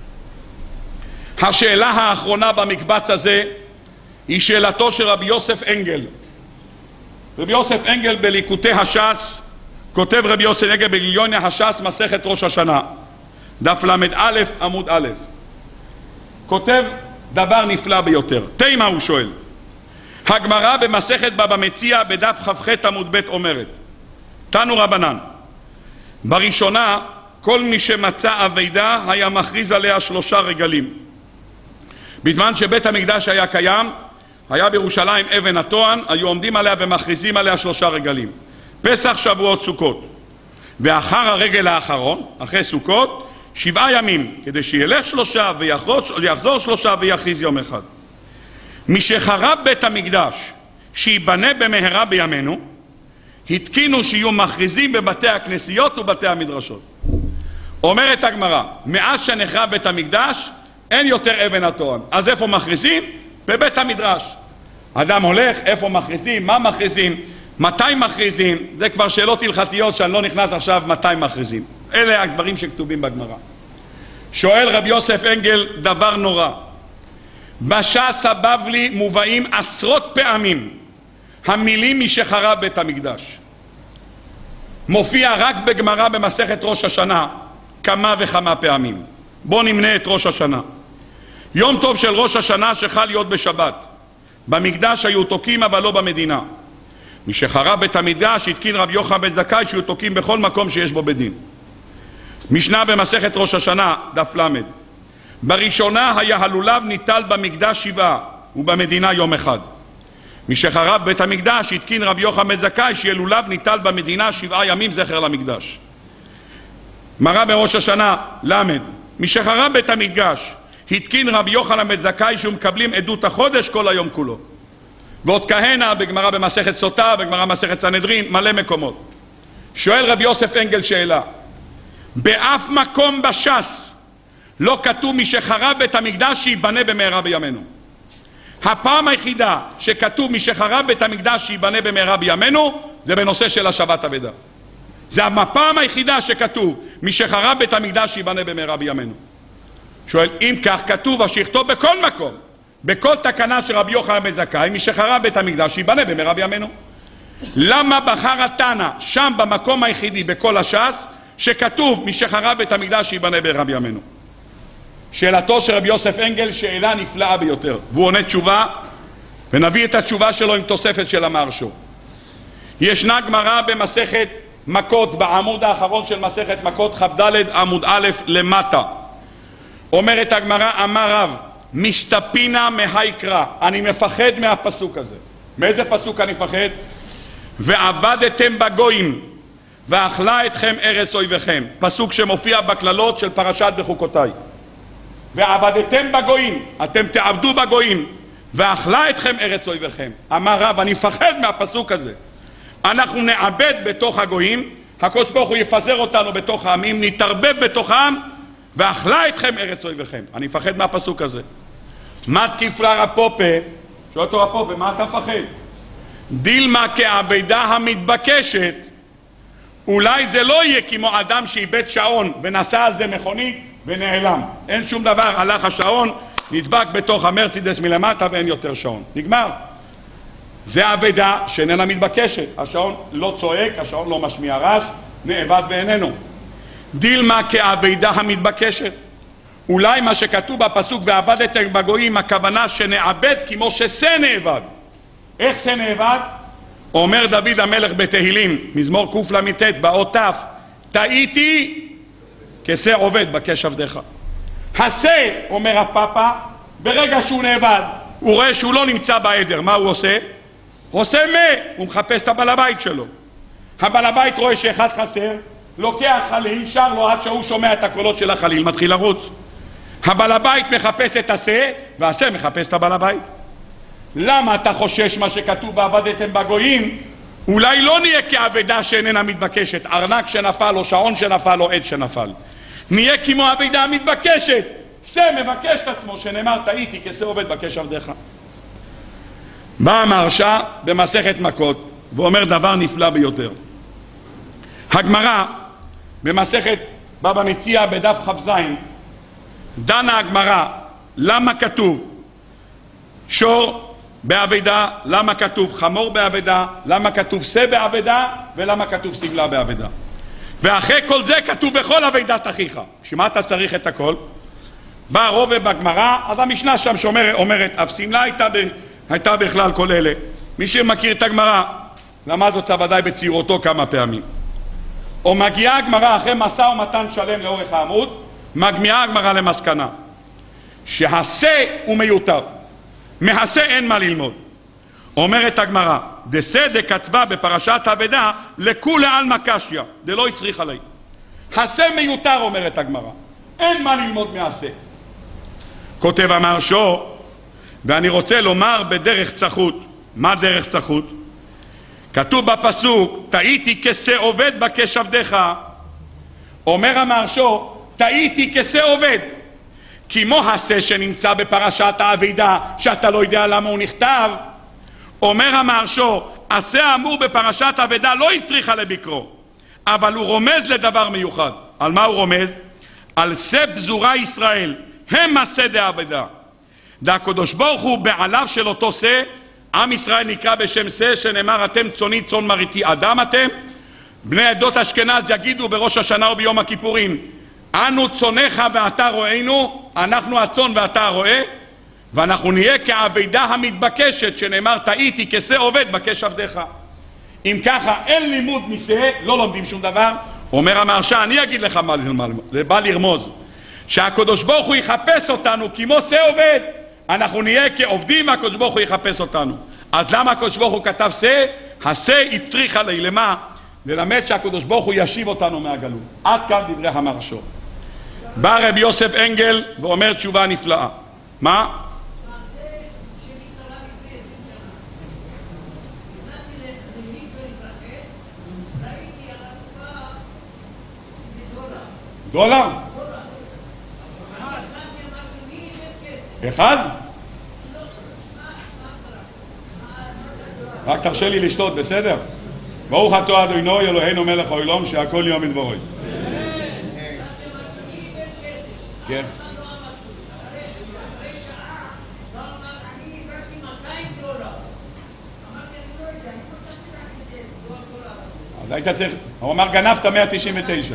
השאלה האחרונה במקבץ הזה היא שאלתו של רבי יוסף אנגל. רבי יוסף אנגל בליקוטי הש"ס, כותב רבי יוסף אנגל בגיליון הש"ס מסכת ראש השנה, דף למד א' עמוד א', כותב דבר נפלא ביותר. תימה הוא שואל, הגמרא במסכת בבא מציעא בדף כ"ח עמוד ב' אומרת, תנו רבנן, בראשונה כל מי שמצא אבדה היה מכריז עליה שלושה רגלים. בזמן שבית המקדש היה קיים, היה בירושלים אבן הטוען, היו עומדים עליה ומכריזים עליה שלושה רגלים, פסח, שבועות, סוכות. ואחר הרגל האחרון, אחרי סוכות, שבעה ימים, כדי שילך שלושה ויחזור שלושה ויכריז יום אחד. משחרב בית המקדש שיבנה במהרה בימינו, התקינו שיהיו מכריזים בבתי הכנסיות ובתי המדרשות. אומרת הגמרא, מאז שנחרב בית המקדש אין יותר אבן הטוען. אז איפה מכריזים? בבית המדרש. אדם הולך, איפה מכריזים, מה מכריזים, מתי מכריזים, זה כבר שאלות הלכתיות שאני לא נכנס עכשיו מתי מכריזים. אלה הדברים שכתובים בגמרא. שואל רבי יוסף אנגל דבר נורא. בש"ס הבבלי מובאים עשרות פעמים המילים משחרב בית המקדש. מופיע רק בגמרא במסכת ראש השנה כמה וכמה פעמים. בוא נמנה את ראש השנה. יום טוב של ראש השנה שחל להיות בשבת. במקדש היו תוקים אבל לא במדינה. משחרב בית המקדש התקין רבי יוחנן בן זכאי שיהיו תוקים בכל מקום שיש בו בדין. משנה במסכת ראש השנה דף למד, בראשונה היה הלולב ניטל במקדש שבעה ובמדינה יום אחד. משחרב בית המקדש התקין רבי יוחנן בן זכאי שיהיה לולב ניטל במדינה שבעה ימים זכר למקדש. מראה בראש השנה למד, משחרב בית המקדש התקין רבי יוחנן בן זכאי שמקבלים עדות החודש כל היום כולו. ועוד כהנה בגמרא במסכת סוטה, בגמרא במסכת סנהדרין, מלא מקומות. שואל רבי יוסף אנגל שאלה, באף מקום בש"ס לא כתוב משחרב בית המקדש שיבנה במהרה בימינו. הפעם היחידה שכתוב משחרב בית המקדש שיבנה במהרה בימינו זה בנושא של השבת אבדה. זה הפעם היחידה שכתוב משחרב בית המקדש שיבנה במהרה בימינו. שואל, אם כך כתוב, אז שיכתוב בכל מקום, בכל תקנה של רבי יוחנן בן זכאי, משחרב בית המקדש שיבנה במהרה בימינו. למה בחר התנא שם במקום היחידי בכל הש"ס שכתוב משחרב בית המקדש שיבנה במהרה בימינו? שאלתו של רבי יוסף אנגל שאלה נפלאה ביותר, והוא עונה תשובה, ונביא את התשובה שלו עם תוספת של המהרש"א. ישנה גמרא במסכת מכות, בעמוד האחרון של מסכת מכות כ"ד עמוד א' למטה. אומרת הגמרא, אמר רב, מסתפינה מהיקרא, אני מפחד מהפסוק הזה. מאיזה פסוק אני מפחד? ועבדתם בגויים ואכלה אתכם ארץ אויביכם, פסוק שמופיע בכללות של פרשת בחוקותיי. ועבדתם בגויים, אתם תעבדו בגויים ואכלה אתכם ארץ אויביכם. אמר רב, אני מפחד מהפסוק הזה. אנחנו נעבד בתוך הגויים, הקדוש ברוך הוא יפזר אותנו בתוך העמים, נתרבב בתוכם, ואכלה אתכם ארץ אויביכם. אני מפחד מהפסוק הזה. מה תקיף לה רפופה? שואל אותו רפופה, מה אתה מפחד? דילמה כעבדה המתבקשת, אולי זה לא יהיה כמו אדם שאיבד שעון ונסע על זה מכונית ונעלם. אין שום דבר, הלך השעון, נדבק בתוך המרצדס מלמטה ואין יותר שעון. נגמר. זה עבדה שאיננה מתבקשת. השעון לא צועק, השעון לא משמיע רעש, נאבד ואיננו. דילמה כעבדה המתבקשת. אולי מה שכתוב בפסוק ועבדתם בגויים, הכוונה שנעבד כמו ששה נאבד. איך זה נאבד? אומר דוד המלך בתהילים, מזמור קל"ט באות ת', טעיתי כשה עובד בקש עבדך. השה, אומר הפאפה, ברגע שהוא נאבד, הוא רואה שהוא לא נמצא בעדר, מה הוא עושה? עושה מה? הוא מחפש את הבעל הבית שלו. הבעל הבית רואה שאחד חסר, לוקח חליל, שר לו עד שהוא שומע את הקולות של החליל, מתחיל לרוץ. הבעל הבית מחפש את השה, והשה מחפש את הבעל הבית. למה אתה חושש מה שכתוב ועבדתם בגויים? אולי לא נהיה כעבדה שאיננה מתבקשת, ארנק שנפל או שעון שנפל או עד שנפל. נהיה כמו עבדה המתבקשת, שה מבקש את עצמו, שנאמר טעיתי כשה עובד בקש עבדך. בא המהרש"א במסכת מכות ואומר דבר נפלא ביותר. הגמרא במסכת בבא מציעא בדף כ"ז דנה הגמרא למה כתוב שור בעבדה, למה כתוב חמור בעבדה, למה כתוב שה בעבדה ולמה כתוב סגלה בעבדה. ואחרי כל זה כתוב בכל עבדת אחיך. שמה אתה צריך את הכל? בא רובה בגמרא, אז המשנה שם שאומרת אומרת, אף סמלה הייתה, ב, הייתה בכלל כל אלה. מי שמכיר את הגמרא למד אותה ודאי בצעירותו כמה פעמים. או מגיעה הגמרא אחרי מסע ומתן שלם לאורך העמוד, מגיעה הגמרא למסקנה שהשה הוא מיותר, מהשה אין מה ללמוד. אומרת הגמרא, דשה דכתבה בפרשת אבדה לכולי עלמא קשיא דלא הצריך עלי. השה מיותר, אומרת הגמרא, אין מה ללמוד מהשה. כותב המהרש"א, ואני רוצה לומר בדרך צחות. מה דרך צחות? כתוב בפסוק טעיתי כשה עובד בקש עבדך. אומר המהרש"א, טעיתי כשה עובד, כמו השה שנמצא בפרשת האבדה שאתה לא יודע למה הוא נכתב. אומר המהרש"א, השה האמור בפרשת האבדה לא הצריכה לבקרו, אבל הוא רומז לדבר מיוחד. על מה הוא רומז? על שה פזורה ישראל, הם השה דאבדה. והקדוש ברוך הוא בעליו של אותו שה, עם ישראל נקרא בשם שה, שנאמר אתם צוני צאן מרעיתי אדם אתם. בני עדות אשכנז יגידו בראש השנה וביום הכיפורים, אנו צונך ואתה רואינו, אנחנו הצאן ואתה הרועה, ואנחנו נהיה כעבדה המתבקשת, שנאמר טעיתי כשה עובד בקש עבדך. אם ככה אין לימוד משה, לא לומדים שום דבר. אומר המהרש"א, אני אגיד לך מה ללמוד, זה בא לרמוז שהקדוש ברוך הוא יחפש אותנו כמו שה עובד, אנחנו נהיה כעובדים והקדוש ברוך הוא יחפש אותנו. אז למה הקדוש ברוך הוא כתב שא? השא הצריך עלי, למה? ללמד שהקדוש ברוך הוא ישיב אותנו מהגלות. עד כאן דברי המהרש"א. בא רבי יוסף אנגל ואומר תשובה נפלאה. מה? דולר? אחד? רק תרשה לי לשתות, בסדר? ברוך אתה אדוני אלוהינו מלך העולם שהכל יום מדברו. כן. אז היית צריך, הוא אמר גנבת מאה תשעים ותשע.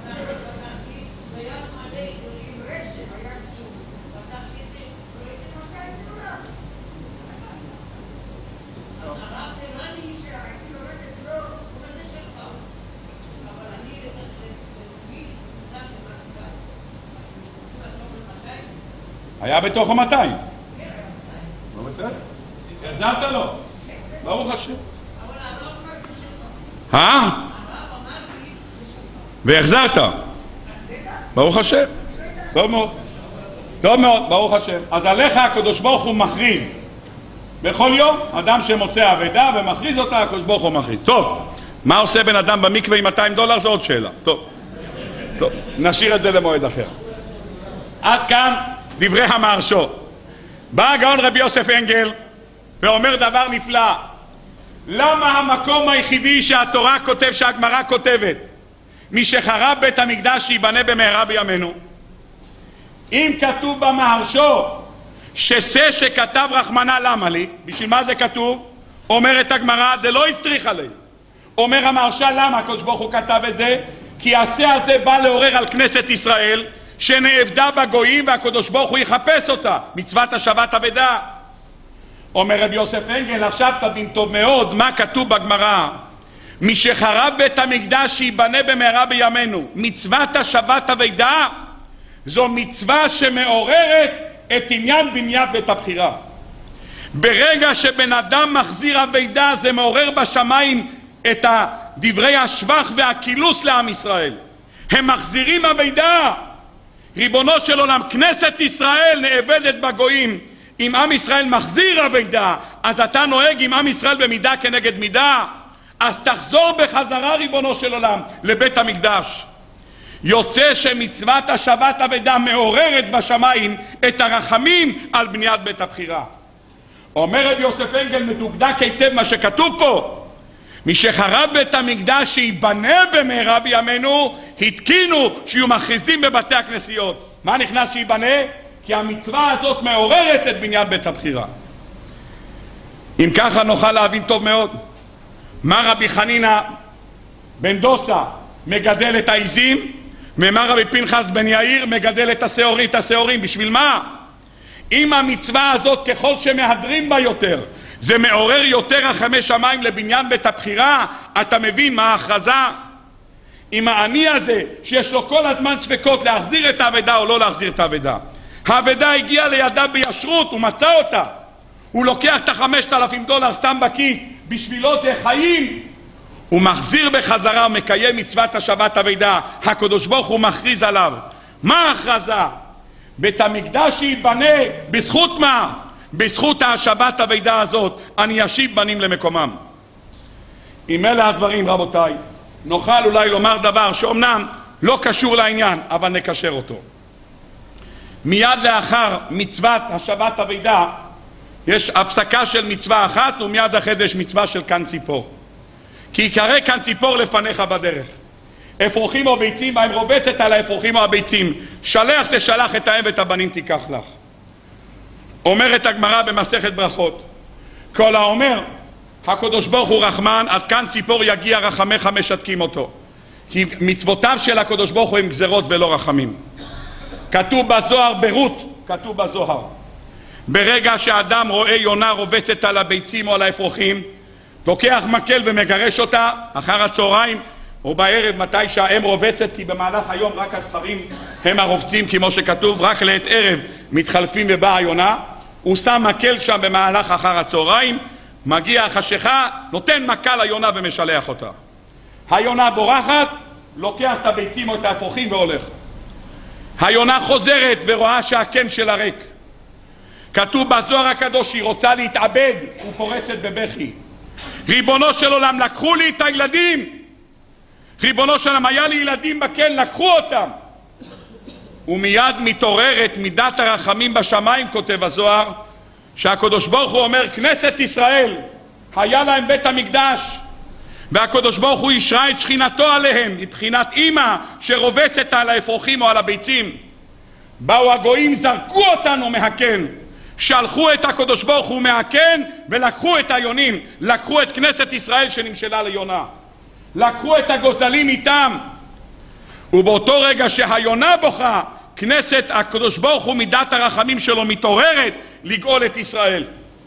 היה בתוך המאתיים. לא בסדר? החזרת לו. ברוך השם. אה? והחזרת. ברוך השם. טוב מאוד. טוב מאוד, ברוך השם. אז עליך הקדוש ברוך הוא מכריז. בכל יום, אדם שמוצא אבדה ומכריז אותה, הקדוש ברוך הוא מכריז. טוב, מה עושה בן אדם במקווה עם מאתיים דולר? זו עוד שאלה. טוב. טוב, נשאיר את זה למועד אחר. עד כאן דברי המהרש"א. בא הגאון רבי יוסף אנגל ואומר דבר נפלא. למה המקום היחידי שהתורה כותב, שהגמרא כותבת, משחרב בית המקדש שיבנה במהרה בימינו? אם כתוב במהרש"א ששא שכתב רחמנא למה לי, בשביל מה זה כתוב? אומרת הגמרא דלא הצריך עלי. אומר המהרש"א למה הקדוש ברוך הוא כתב את זה? כי השא הזה בא לעורר על כנסת ישראל שנאבדה בגויים והקדוש ברוך הוא יחפש אותה, מצוות השבת אבדה. אומר רבי יוסף אנגל, עכשיו תבין טוב מאוד מה כתוב בגמרא. משחרב בית המקדש שיבנה במהרה בימינו, מצוות השבת אבדה זו מצווה שמעוררת את עניין בניית בית הבחירה. ברגע שבן אדם מחזיר אבדה זה מעורר בשמיים את דברי השבח והקילוס לעם ישראל. הם מחזירים אבדה. ריבונו של עולם, כנסת ישראל נאבדת בגויים. אם עם ישראל מחזיר אבדה, אז אתה נוהג עם עם ישראל במידה כנגד מידה. אז תחזור בחזרה, ריבונו של עולם, לבית המקדש. יוצא שמצוות השבת אבדה מעוררת בשמיים את הרחמים על בניית בית הבחירה. אומר רבי יוסף אנגל מדוקדק היטב מה שכתוב פה. משחרב בית המקדש שיבנה במהרה בימינו, התקינו שיהיו מכריזים בבתי הכנסיות. מה נכנס שיבנה? כי המצווה הזאת מעוררת את בניין בית הבחירה. אם ככה נוכל להבין טוב מאוד מה רבי חנינא בן דוסה מגדל את העיזים ומה רבי פנחס בן יאיר מגדל את השעורים, את השעורים. בשביל מה? אם המצווה הזאת ככל שמהדרים בה יותר זה מעורר יותר רחמי שמיים לבניין בית הבחירה, אתה מבין מה ההכרזה? אם העני הזה שיש לו כל הזמן ספקות להחזיר את האבדה או לא להחזיר את האבדה, האבדה הגיעה לידה בישרות, הוא מצא אותה, הוא לוקח את החמשת אלפים דולר סתם בכיס, בשבילו זה חיים, הוא מחזיר בחזרה, מקיים מצוות השבת אבדה, הקדוש ברוך הוא מכריז עליו. מה ההכרזה? בית המקדש ייבנה בזכות מה? בזכות השבת אבדה הזאת אני אשיב בנים למקומם. אם אלה הדברים רבותיי, נוכל אולי לומר דבר שאומנם לא קשור לעניין, אבל נקשר אותו. מיד לאחר מצוות השבת אבדה יש הפסקה של מצווה אחת, ומיד אחרי זה יש מצווה של כאן ציפור. כי יקרא כאן ציפור לפניך בדרך. אפרוחים או ביצים, והם רובצת על האפרוחים או הביצים. שלח תשלח את האם ואת הבנים תיקח לך. אומרת הגמרא במסכת ברכות, כל האומר הקדוש ברוך הוא רחמן, עד כאן ציפור יגיע רחמך משתקים אותו. כי מצוותיו של הקדוש ברוך הוא הם גזרות ולא רחמים. כתוב בזוהר ברות, כתוב בזוהר, ברגע שאדם רואה יונה רובצת על הביצים או על האפרוחים, לוקח מקל ומגרש אותה אחר הצהריים או בערב מתי שהאם רובצת, כי במהלך היום רק הספרים הם הרובצים כמו שכתוב, רק לעת ערב מתחלפים ובאה היונה. הוא שם מקל שם במהלך אחר הצהריים, מגיע החשיכה, נותן מכה ליונה ומשלח אותה. היונה בורחת, לוקח את הביצים או את האפרוחים והולך. היונה חוזרת ורואה שהקן שלה ריק. כתוב בזוהר הקדוש שהיא רוצה להתאבד ופורצת בבכי. ריבונו של עולם, לקחו לי את הילדים. ריבונו של עולם, היה לי ילדים בקן, לקחו אותם. ומיד מתעוררת מידת הרחמים בשמיים, כותב הזוהר, שהקדוש ברוך הוא אומר, כנסת ישראל, היה להם בית המקדש, והקדוש ברוך הוא ישרה את שכינתו עליהם, מבחינת אמא שרובצת על האפרוחים או על הביצים. באו הגויים, זרקו אותנו מהקן, שלחו את הקדוש ברוך הוא מהקן ולקחו את היונים, לקחו את כנסת ישראל שנמשלה ליונה, לקחו את הגוזלים איתם. ובאותו רגע שהיונה בוכה, כנסת הקדוש ברוך הוא מידת הרחמים שלו מתעוררת לגאול את ישראל.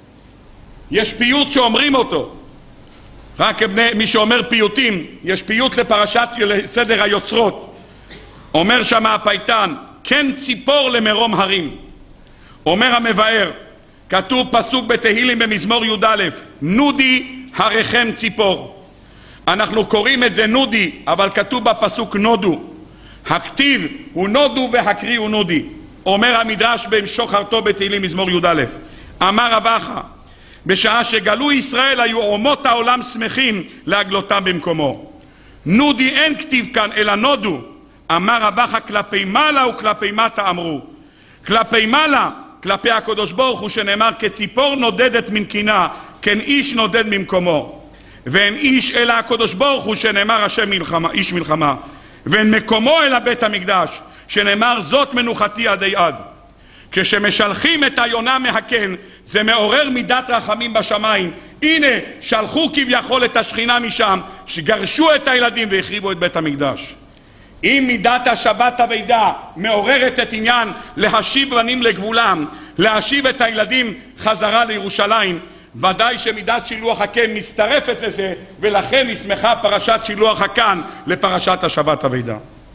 יש פיוט שאומרים אותו, רק מי שאומר פיוטים, יש פיוט לפרשת סדר היוצרות. אומר שם הפייטן, כן ציפור למרום הרים. אומר המבאר, כתוב פסוק בתהילים במזמור י' א', נודי הרחם ציפור. אנחנו קוראים את זה נודי, אבל כתוב בפסוק נודו. הכתיב הוא נודו והקריא הוא נודי. אומר המדרש בהמשוך הרתו בתהילים מזמור י' א', אמר רב אחא, בשעה שגלו ישראל היו אומות העולם שמחים להגלותם במקומו. נודי אין כתיב כאן אלא נודו. אמר רב אחא, כלפי מעלה וכלפי מטה אמרו. כלפי מעלה, כלפי הקדוש ברוך הוא, שנאמר כציפור נודדת מנקינה, כן איש נודד ממקומו. ואין איש אלא הקדוש ברוך הוא, שנאמר השם מלחמה, איש מלחמה. ואין מקומו אלא בית המקדש, שנאמר זאת מנוחתי עדי עד. כשמשלחים את היונה מהקן, זה מעורר מידת רחמים בשמיים. הנה, שלחו כביכול את השכינה משם, שגרשו את הילדים והחריבו את בית המקדש. אם מידת השבת אבידה מעוררת את עניין להשיב בנים לגבולם, להשיב את הילדים חזרה לירושלים, ודאי שמידת שילוח הקן מצטרפת לזה, ולכן נסמכה פרשת שילוח הקן לפרשת השבת אבידה.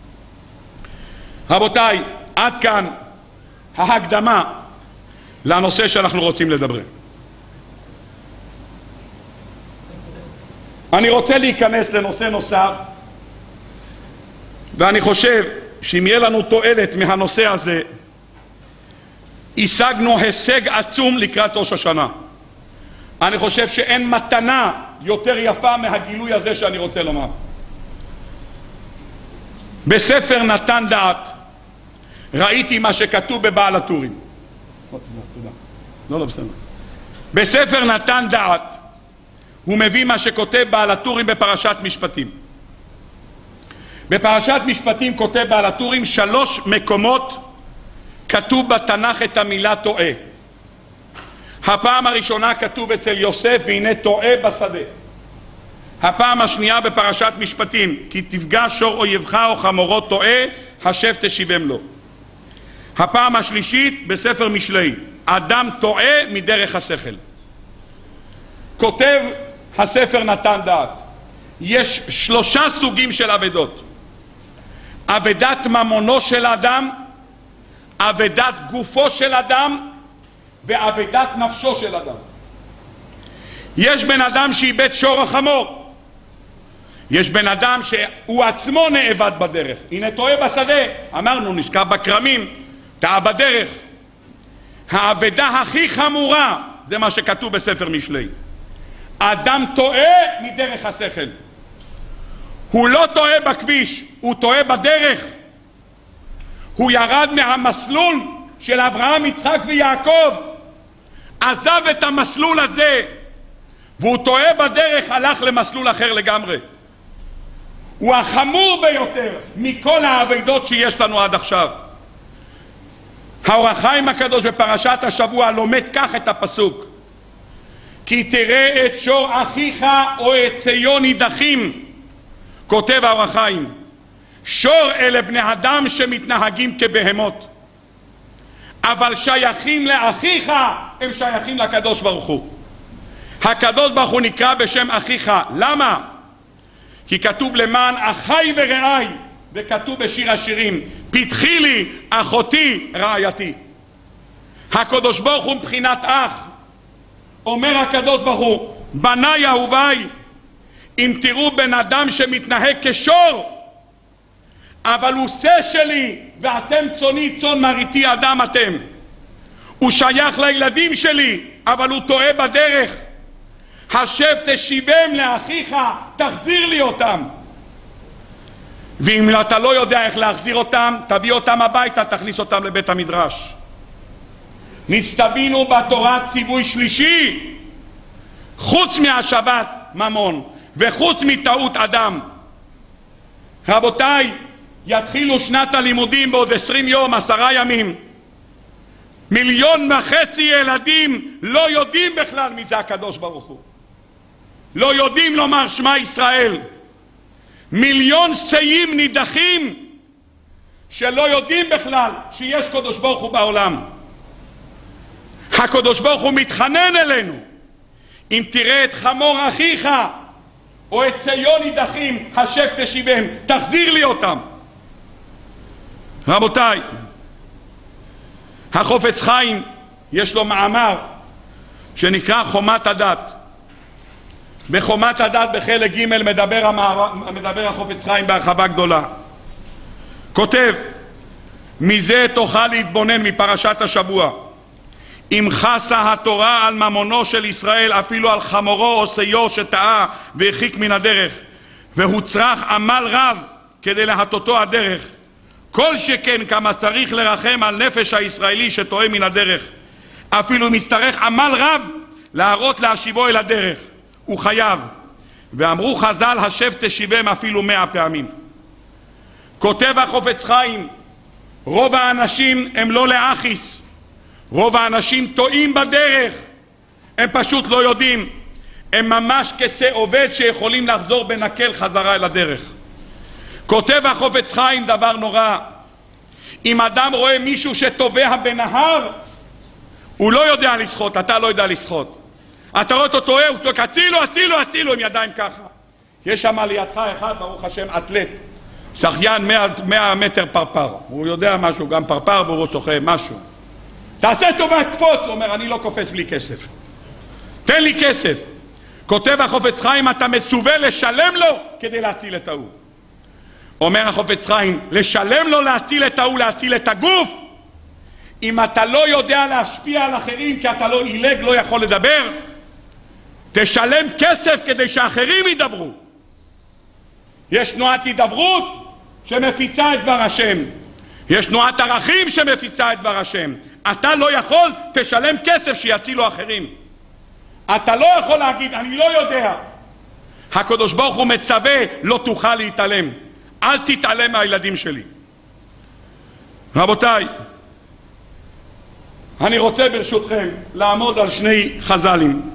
רבותיי, עד כאן ההקדמה לנושא שאנחנו רוצים לדבר. אני רוצה להיכנס לנושא נוסף, ואני חושב שאם יהיה לנו תועלת מהנושא הזה, השגנו הישג עצום לקראת ראש השנה. אני חושב שאין מתנה יותר יפה מהגילוי הזה שאני רוצה לומר. בספר נתן דעת ראיתי מה שכתוב בבעל הטורים. לא, לא, בסדר. בספר נתן דעת הוא מביא מה שכותב בעל הטורים בפרשת משפטים. בפרשת משפטים כותב בעל הטורים, שלוש מקומות כתוב בתנ"ך את המילה טועה. הפעם הראשונה כתוב אצל יוסף, והנה טועה בשדה. הפעם השנייה בפרשת משפטים, כי תפגע שור אויבך או חמורו טועה, השב תשיבם לו. הפעם השלישית בספר משלי, אדם טועה מדרך השכל. כותב הספר נתן דעת, יש שלושה סוגים של אבדות. אבדת ממונו של אדם, אבדת גופו של אדם, ואבדת נפשו של אדם. יש בן אדם שאיבד שור החמור, יש בן אדם שהוא עצמו נאבד בדרך. הנה טועה בשדה, אמרנו נשכב בכרמים, טעה בדרך. האבדה הכי חמורה זה מה שכתוב בספר משלי, אדם טועה מדרך השכל. הוא לא טועה בכביש, הוא טועה בדרך. הוא ירד מהמסלול של אברהם, יצחק ויעקב, עזב את המסלול הזה, והוא טועה בדרך, הלך למסלול אחר לגמרי. הוא החמור ביותר מכל האבדות שיש לנו עד עכשיו. האור החיים הקדוש בפרשת השבוע לומד כך את הפסוק, כי תראה את שור אחיך או את ציון נידחים. כותב האור החיים, שור אלה בני אדם שמתנהגים כבהמות, אבל שייכים לאחיך, הם שייכים לקדוש ברוך הוא. הקדוש ברוך הוא נקרא בשם אחיך. למה? כי כתוב למען אחי ורעי, וכתוב בשיר השירים, פתחי לי אחותי רעייתי. הקדוש ברוך הוא מבחינת אח, אומר הקדוש ברוך הוא, בניי אהוביי, אם תראו בן אדם שמתנהג כשור, אבל הוא שא שלי, ואתם צוני צאן מרעיתי אדם אתם. הוא שייך לילדים שלי, אבל הוא טועה בדרך. השב תשיבם לאחיך, תחזיר לי אותם. ואם אתה לא יודע איך להחזיר אותם, תביא אותם הביתה, תכניס אותם לבית המדרש. נצטווינו בתורה ציווי שלישי, חוץ מהשבת ממון וחוץ מטעות אדם. רבותיי, יתחילו שנת הלימודים בעוד עשרים יום, עשרה ימים. מיליון וחצי ילדים לא יודעים בכלל מי זה הקדוש ברוך הוא, לא יודעים לומר שמע ישראל. מיליון סיים נידחים שלא יודעים בכלל שיש קדוש ברוך הוא בעולם. הקדוש ברוך הוא מתחנן אלינו, אם תראה את חמור אחיך או את ציון נידחים, השב תשיבם, תחזיר לי אותם. רבותיי, החופץ חיים יש לו מאמר שנקרא חומת הדת. בחומת הדת בחלק ג' מדבר, המער... מדבר החופץ חיים בהרחבה גדולה. כותב, מזה תוכל להתבונן מפרשת השבוע, אם חסה התורה על ממונו של ישראל, אפילו על חמורו או סיו שטעה והרחיק מן הדרך, והוא צריך עמל רב כדי להטותו הדרך, כל שכן כמה צריך לרחם על נפש הישראלי שטועה מן הדרך, אפילו אם יצטרך עמל רב להראות להשיבו אל הדרך, הוא חייב. ואמרו חז"ל, השב תשיבם אפילו מאה פעמים. כותב החופץ חיים, רוב האנשים הם לא לאחיס, רוב האנשים טועים בדרך, הם פשוט לא יודעים, הם ממש כסה עובד שיכולים לחזור בנקל חזרה אל הדרך. כותב החופץ חיים דבר נורא, אם אדם רואה מישהו שטובע בנהר, הוא לא יודע לשחות, אתה לא יודע לשחות, אתה רואה אותו טועה, הוא צועק הצילו, הצילו, הצילו עם ידיים ככה. יש שם לידך אחד, ברוך השם, אתלט, שחיין מאה מטר פרפר, הוא יודע משהו, גם פרפר והוא שוחה משהו, תעשה טובה, קפוץ. הוא אומר, אני לא קופץ בלי כסף, תן לי כסף. כותב החופץ חיים, אתה מצווה לשלם לו כדי להציל את ההוא. אומר החופץ חיים, לשלם לו להציל את ההוא, להציל את הגוף. אם אתה לא יודע להשפיע על אחרים כי אתה לא עילג, לא יכול לדבר, תשלם כסף כדי שאחרים ידברו. יש תנועת הידברות שמפיצה את דבר השם, יש תנועת ערכים שמפיצה את דבר השם. אתה לא יכול, תשלם כסף שיצילו אחרים. אתה לא יכול להגיד אני לא יודע. הקדוש ברוך הוא מצווה, לא תוכל להתעלם, אל תתעלם מהילדים שלי. רבותיי, אני רוצה ברשותכם לעמוד על שני חז"לים,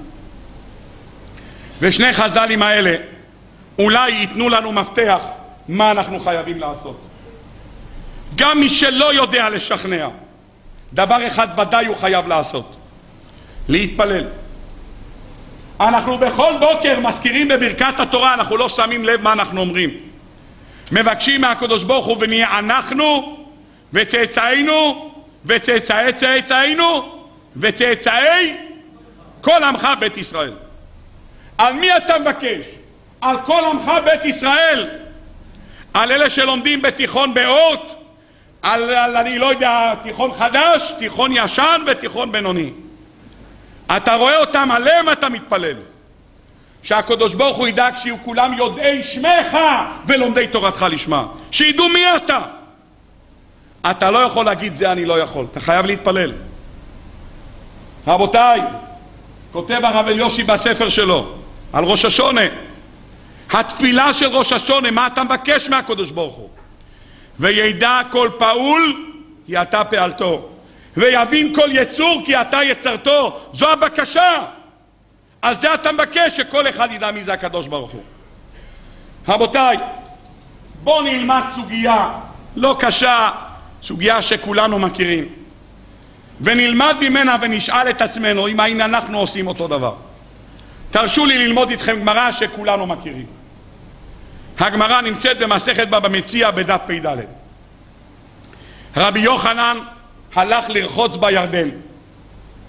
ושני חז"לים האלה אולי ייתנו לנו מפתח מה אנחנו חייבים לעשות. גם מי שלא יודע לשכנע, דבר אחד ודאי הוא חייב לעשות, להתפלל. אנחנו בכל בוקר מזכירים בברכת התורה, אנחנו לא שמים לב מה אנחנו אומרים, מבקשים מהקדוש ברוך הוא ונהיה אנחנו וצאצאינו וצאצאי צאצאינו וצאצאי כל עמך בית ישראל. על מי אתה מבקש? על כל עמך בית ישראל, על אלה שלומדים בתיכון באורט, על, על אני לא יודע, תיכון חדש, תיכון ישן ותיכון בינוני. אתה רואה אותם, עליהם אתה מתפלל שהקדוש ברוך הוא ידאג שיהיו כולם יודעי שמך ולומדי תורתך לשמה, שידעו מי אתה. אתה לא יכול להגיד זה אני לא יכול, אתה חייב להתפלל. רבותיי, כותב הרב אליושי בספר שלו על ראש השונה, התפילה של ראש השונה, מה אתה מבקש מהקדוש ברוך הוא? וידע כל פעול כי אתה פעלתו, ויבין כל יצור כי אתה יצרתו. זו הבקשה, על זה אתה מבקש, שכל אחד ידע מי זה הקדוש ברוך הוא. רבותיי, בואו נלמד סוגיה לא קשה, סוגיה שכולנו מכירים, ונלמד ממנה ונשאל את עצמנו אם האם אנחנו עושים אותו דבר. תרשו לי ללמוד איתכם גמרא שכולנו מכירים. הגמרא נמצאת במסכת בבא מציעא בדף פ"ד. רבי יוחנן הלך לרחוץ בירדן,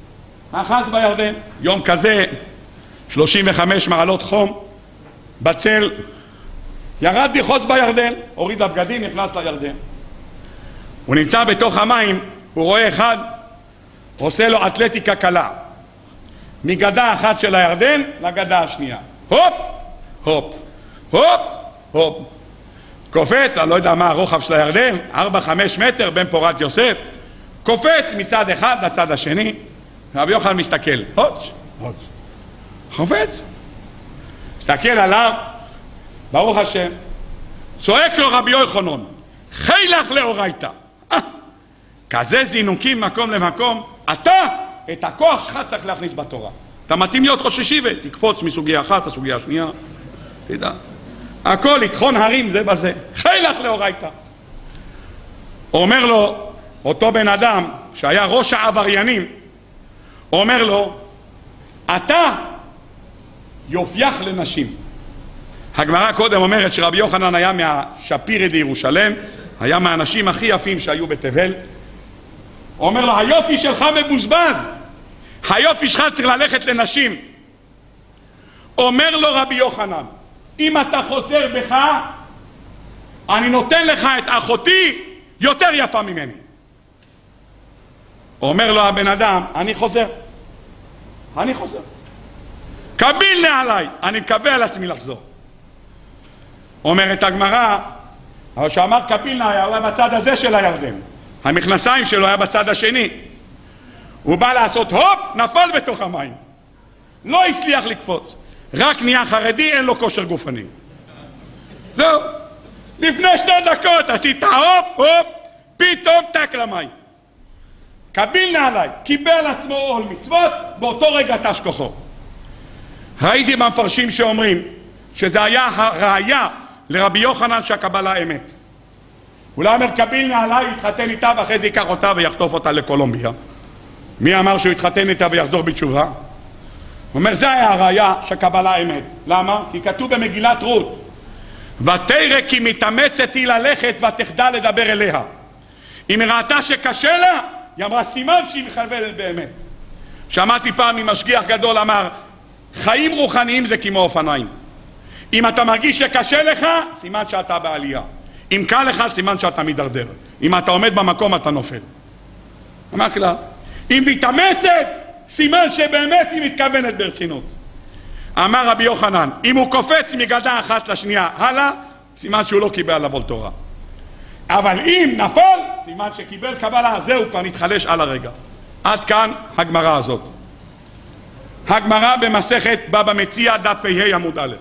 אחז בירדן. יום כזה, שלושים וחמש מעלות חום, בצל, ירד לחוץ בירדן, הוריד הבגדים, נכנס לירדן. הוא נמצא בתוך המים, הוא רואה אחד, עושה לו אתלטיקה קלה. מגדה אחת של הירדן לגדה השנייה. הופ, הופ, הופ, הופ. קופץ, אני לא יודע מה הרוחב של הירדן, ארבע חמש מטר בין פורת יוסף. קופץ מצד אחד לצד השני, רבי יוחנן מסתכל, הוץ', הוץ'. חופץ, מסתכל עליו, ברוך השם, צועק לו רבי יוחנן, חילך לאורייתא. אה, כזה זינוקים מקום למקום, אתה את הכוח שלך צריך להכניס בתורה. אתה מתאים להיות ראש ישיבה, תקפוץ מסוגיה אחת לסוגיה השנייה, תדע. הכל לטחון הרים זה בזה, חילך לאורייתא. אומר לו, אותו בן אדם שהיה ראש העבריינים, אומר לו, אתה יופייך לנשים. הגמרא קודם אומרת שרבי יוחנן היה מהשפירי דירושלם, היה מהאנשים הכי יפים שהיו בתבל. אומר לו, היופי שלך מבוזבז, היופי שלך צריך ללכת לנשים. אומר לו רבי יוחנן, אם אתה חוזר בך, אני נותן לך את אחותי יותר יפה ממני. אומר לו הבן אדם, אני חוזר, אני חוזר. קביל נעלי, אני מקבל על עצמי לחזור. אומרת הגמרא, אבל שאמר קביל נעלי, הוא היה בצד הזה של הירדן. המכנסיים שלו היה בצד השני. הוא בא לעשות הופ, נפל בתוך המים. לא הצליח לקפוץ. רק נהיה חרדי, אין לו כושר גופני. זהו. לפני שתי דקות עשית הופ, הופ, פתאום טק למים. קביל נעלי, קיבל עצמו עול מצוות, באותו רגע תש כוחו. ראיתי במפרשים שאומרים שזה היה הראיה לרבי יוחנן שהקבלה אמת. הוא לא אומר קביל נעלי, יתחתן איתה ואחרי זה ייקח אותה ויחטוף אותה לקולומביה. מי אמר שהוא יתחתן איתה ויחזור בתשובה? הוא אומר זה היה הראיה שהקבלה אמת. למה? כי כתוב במגילת רות, ותרא כי מתאמצת היא ללכת ותחדל לדבר אליה. אם ראתה שקשה לה, היא אמרה סימן שהיא מכוונת באמת. שמעתי פעם ממשגיח גדול אמר, חיים רוחניים זה כמו אופניים. אם אתה מרגיש שקשה לך, סימן שאתה בעלייה. אם קל לך, סימן שאתה מדרדר. אם אתה עומד במקום, אתה נופל. אמר כלל, אם מתאמצת, סימן שבאמת היא מתכוונת ברצינות. אמר רבי יוחנן, אם הוא קופץ מגדה אחת לשנייה הלאה, סימן שהוא לא קיבל לבול תורה. אבל אם נפל, סימן שקיבל קבלה, זהו כבר נתחלש על הרגע. עד כאן הגמרא הזאת. הגמרא במסכת בבא מציעא דף פ"ה עמוד א'.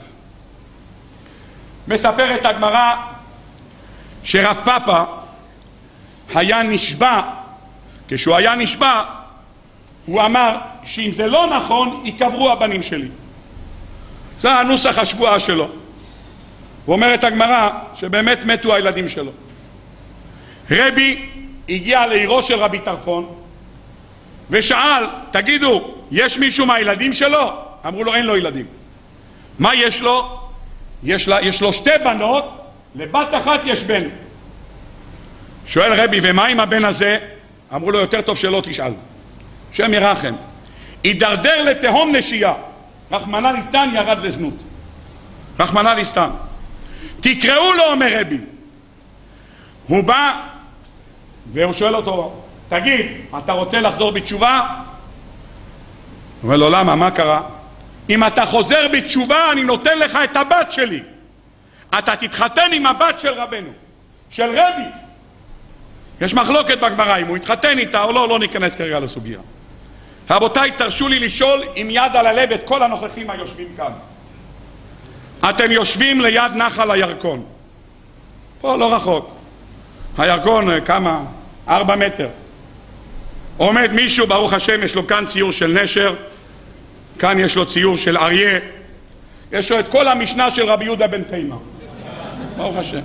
מספרת הגמרא שרב פאפא היה נשבע, כשהוא היה נשבע, הוא אמר שאם זה לא נכון, יקברו הבנים שלי. זה הנוסח השבועה שלו. הוא אומר את הגמרא שבאמת מתו הילדים שלו. רבי הגיע לעירו של רבי טרפון ושאל, תגידו, יש מישהו מהילדים שלו? אמרו לו, אין לו ילדים. מה יש לו? יש, לה, יש לו שתי בנות, לבת אחת יש בן. שואל רבי, ומה עם הבן הזה? אמרו לו, יותר טוב שלא תשאל. שם ירחם. הידרדר לתהום נשייה. רחמנא ליצלן ירד לזנות. רחמנא ליצלן. תקראו לו, אומר רבי. הוא בא והוא שואל אותו, תגיד, אתה רוצה לחזור בתשובה? הוא אומר לו, למה? מה קרה? אם אתה חוזר בתשובה, אני נותן לך את הבת שלי. אתה תתחתן עם הבת של רבנו, של רבי. יש מחלוקת בגמרא, אם הוא יתחתן איתה או לא, לא ניכנס כרגע לסוגיה. רבותיי, תרשו לי לשאול עם יד על הלב את כל הנוכחים היושבים כאן. אתם יושבים ליד נחל הירקון. פה לא רחוק. הירקון כמה? ארבע מטר. עומד מישהו, ברוך השם, יש לו כאן ציור של נשר, כאן יש לו ציור של אריה, יש לו את כל המשנה של רבי יהודה בן תימא. ברוך השם.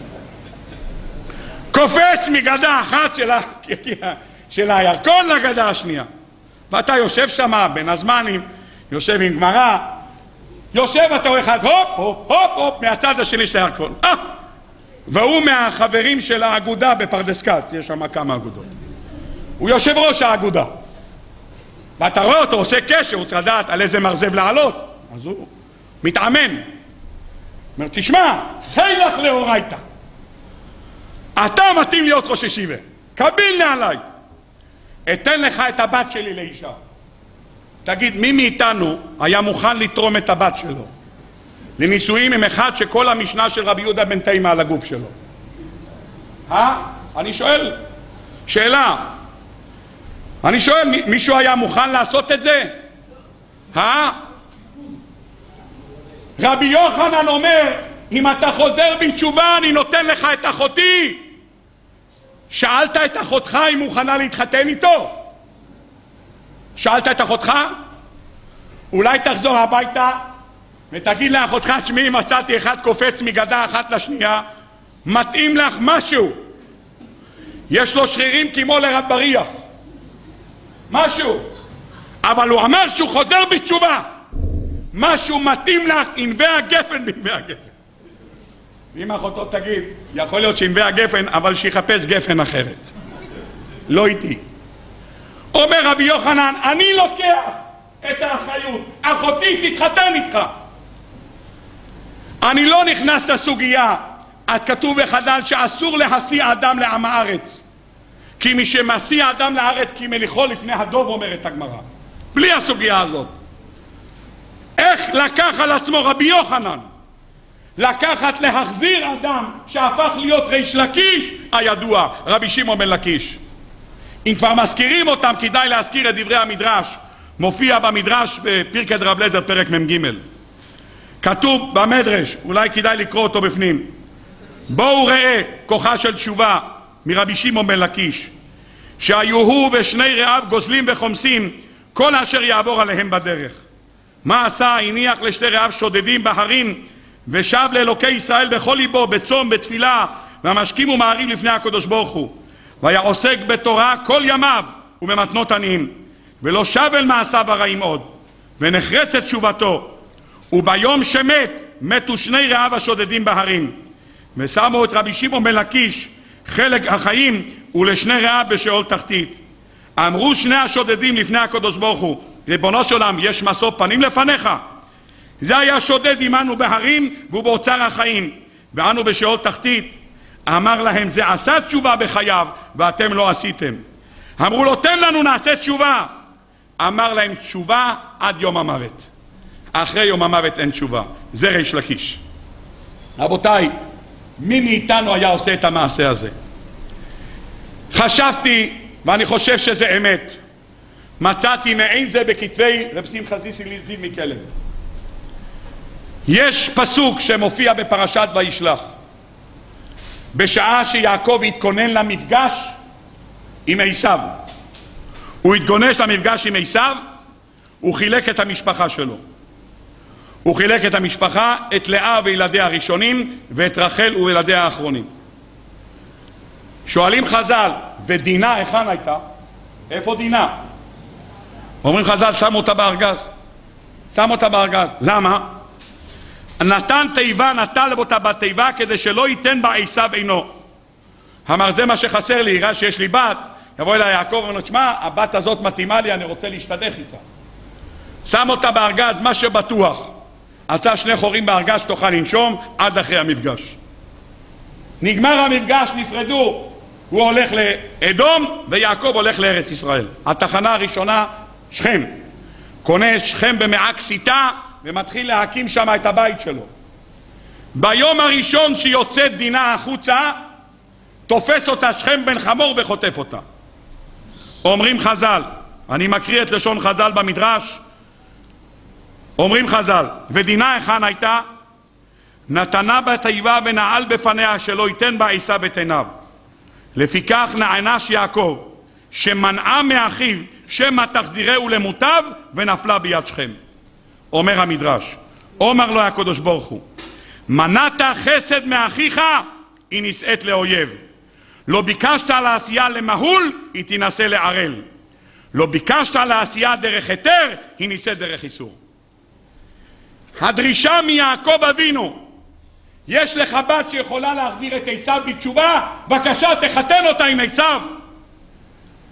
קופץ מגדה אחת של, ה... של הירקון לגדה השנייה. ואתה יושב שם בין הזמנים, יושב עם גמרא, יושב אתה רואה אחד, הופ, הופ, הופ, הופ, מהצד השני של הירקון. אה! והוא מהחברים של האגודה בפרדס כץ, יש שם כמה אגודות. הוא יושב ראש האגודה. ואתה רואה אותו עושה קשר, הוא צריך לדעת על איזה מרזב לעלות, אז הוא מתאמן. אומר, תשמע, חילך לאורייתא, אתה מתאים להיות ראש ישיבה, קביל נעלי, אתן לך את הבת שלי לאישה. תגיד, מי מאיתנו היה מוכן לתרום את הבת שלו לנישואים עם אחד שכל המשנה של רבי יהודה בן תימא על הגוף שלו? אה? אני שואל שאלה, אני שואל, מישהו היה מוכן לעשות את זה? אה? רבי יוחנן אומר, אם אתה חוזר בתשובה אני נותן לך את אחותי. שאלת את אחותך אם מוכנה להתחתן איתו? שאלת את אחותך? אולי תחזור הביתה ותגיד לאחותך, שמי, מצאתי אחד קופץ מגדה אחת לשנייה, מתאים לך משהו, יש לו שרירים כמו לרב בריח, משהו, אבל הוא אמר שהוא חוזר בתשובה, משהו מתאים לך, ענבי הגפן בענבי הגפן. ואם אחותו תגיד, יכול להיות שענבי הגפן, אבל שיחפש גפן אחרת, לא איתי. אומר רבי יוחנן, אני לוקח את האחריות, אחותי תתחתן איתך. אני לא נכנס לסוגיה, כתוב בחז"ל שאסור להשיא אדם לעם הארץ, כי מי שמשיא אדם לארץ כי מליכו לפני הדוב, אומרת הגמרא. בלי הסוגיה הזאת. איך לקח על עצמו רבי יוחנן לקחת להחזיר אדם שהפך להיות ריש לקיש הידוע, רבי שמעון בן לקיש. אם כבר מזכירים אותם, כדאי להזכיר את דברי המדרש. מופיע במדרש בפרקי דרב אליעזר פרק מ"ג, כתוב במדרש, אולי כדאי לקרוא אותו בפנים. בואו ראה כוחה של תשובה מרבי שמעון בן לקיש, שהיו הוא ושני רעיו גוזלים וחומסים כל אשר יעבור עליהם בדרך. מה עשה? הניח לשתי רעיו שודדים בהרים, ושב לאלוקי ישראל בכל ליבו, בצום, בתפילה, והמשכים ומעריב לפני הקדוש ברוך הוא, והיה עוסק בתורה כל ימיו ובמתנות עניים, ולא שב אל מעשיו הרעים עוד, ונחרצת תשובתו. וביום שמת, מתו שני רעיו השודדים בהרים, ושמו את רבי שמעון בן לקיש חלק החיים ולשני רעיו בשאול תחתית. אמרו שני השודדים לפני הקדוש ברוך הוא, ריבונו של עולם, יש משוא פנים לפניך? זה היה שודד עמנו בהרים והוא באוצר החיים, ואנו בשאול תחתית. אמר להם, זה עשה תשובה בחייו ואתם לא עשיתם. אמרו לו, תן לנו, נעשה תשובה. אמר להם, תשובה עד יום המוות, אחרי יום המוות אין תשובה. זה ריש לקיש. רבותיי, מי מאיתנו היה עושה את המעשה הזה? חשבתי, ואני חושב שזה אמת, מצאתי מעין זה בכתבי רב שמחה זיסי זיו מקלב. יש פסוק שמופיע בפרשת וישלח, בשעה שיעקב התכונן למפגש עם עשיו, הוא התגונש למפגש עם עשיו, הוא חילק את המשפחה שלו. הוא חילק את המשפחה, את לאה וילדיה הראשונים ואת רחל וילדיה האחרונים. שואלים חז"ל, ודינה היכן הייתה? איפה דינה? אומרים חז"ל, שמו אותה בארגז. שמו אותה בארגז. למה? נתן תיבה, נטל אותה בתיבה כדי שלא ייתן בה עשיו עינו. אמר, זה מה שחסר לי, יראה שיש לי בת. יבוא אליי יעקב ואומר, תשמע, הבת הזאת מתאימה לי, אני רוצה להשתדך איתה. שם אותה בארגז, מה שבטוח. עשה שני חורים בארגז שתוכל לנשום עד אחרי המפגש. נגמר המפגש, נפרדו. הוא הולך לאדום ויעקב הולך לארץ ישראל. התחנה הראשונה, שכם. קונה שכם במאה כסיתה ומתחיל להקים שם את הבית שלו. ביום הראשון שיוצאת דינה החוצה, תופס אותה שכם בן חמור וחוטף אותה. אומרים חז"ל, אני מקריא את לשון חז"ל במדרש, אומרים חז"ל, ודינה היכן הייתה? נתנה בתיבה ונעל בפניה שלא ייתן בה עשיו את עיניו. לפיכך נענש יעקב שמנעה מאחיו שמא תחזירהו למוטב, ונפלה ביד שכם. אומר המדרש, אומר לו הקדוש ברוך הוא, מנעת חסד מאחיך, היא נישאת לאויב. לא ביקשת לעשייה למהול, היא תנסה לערל. לא ביקשת לעשייה דרך היתר, היא נישאת דרך איסור. הדרישה מיעקב אבינו, יש לך בת שיכולה להחזיר את עשיו בתשובה, בבקשה תחתן אותה עם עשיו.